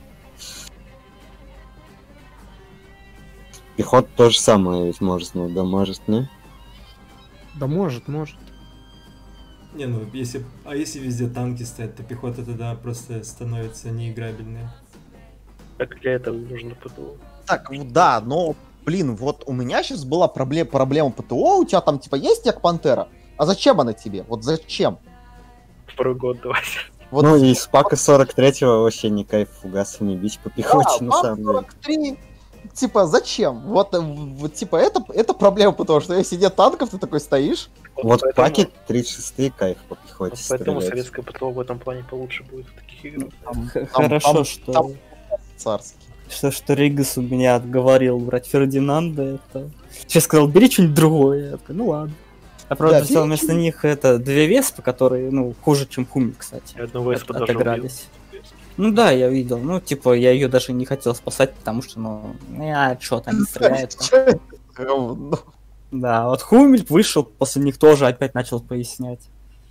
Пехота то же самое ведь может, ну да, может, не? Да может. Не, ну, если везде танки стоят, то пехота тогда просто становится неиграбельной. Так для этого нужно ПТО. Так, да, но, блин, вот у меня сейчас была проблема ПТО, у тебя там, типа, есть як Пантера? А зачем она тебе? Вот зачем? Второй год давайте. Вот, Ну и с пака 43-го вообще не кайф фугасами бить по пехоте, да, на самом деле. 43, типа, зачем? Вот, типа, это проблема, потому что если нет танков, ты такой стоишь. Вот поэтому- паки 36 кайф по пехоте Вот поэтому стрелять. советское ПТО в этом плане получше будет в таких играх. Хорошо, там- что... там царский. Что Ригас у меня отговорил брать Фердинанда, это... Сейчас сказал, бери что-нибудь другое. Я такой, ну ладно. Я, правда, Да, взял бери вместо них это две веспы, которые, ну, хуже, чем Хумик, кстати. Я одного из даже Отыгрались. Ну да, я видел. Ну, типа, я ее даже не хотел спасать, потому что, ну, что там не стреляет. Говно. Да, вот Хумель вышел, после них тоже опять начал пояснять.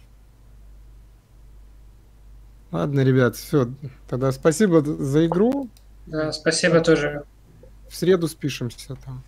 Ладно, ребят, все. Тогда спасибо за игру. Да, спасибо тоже. В среду спишемся там.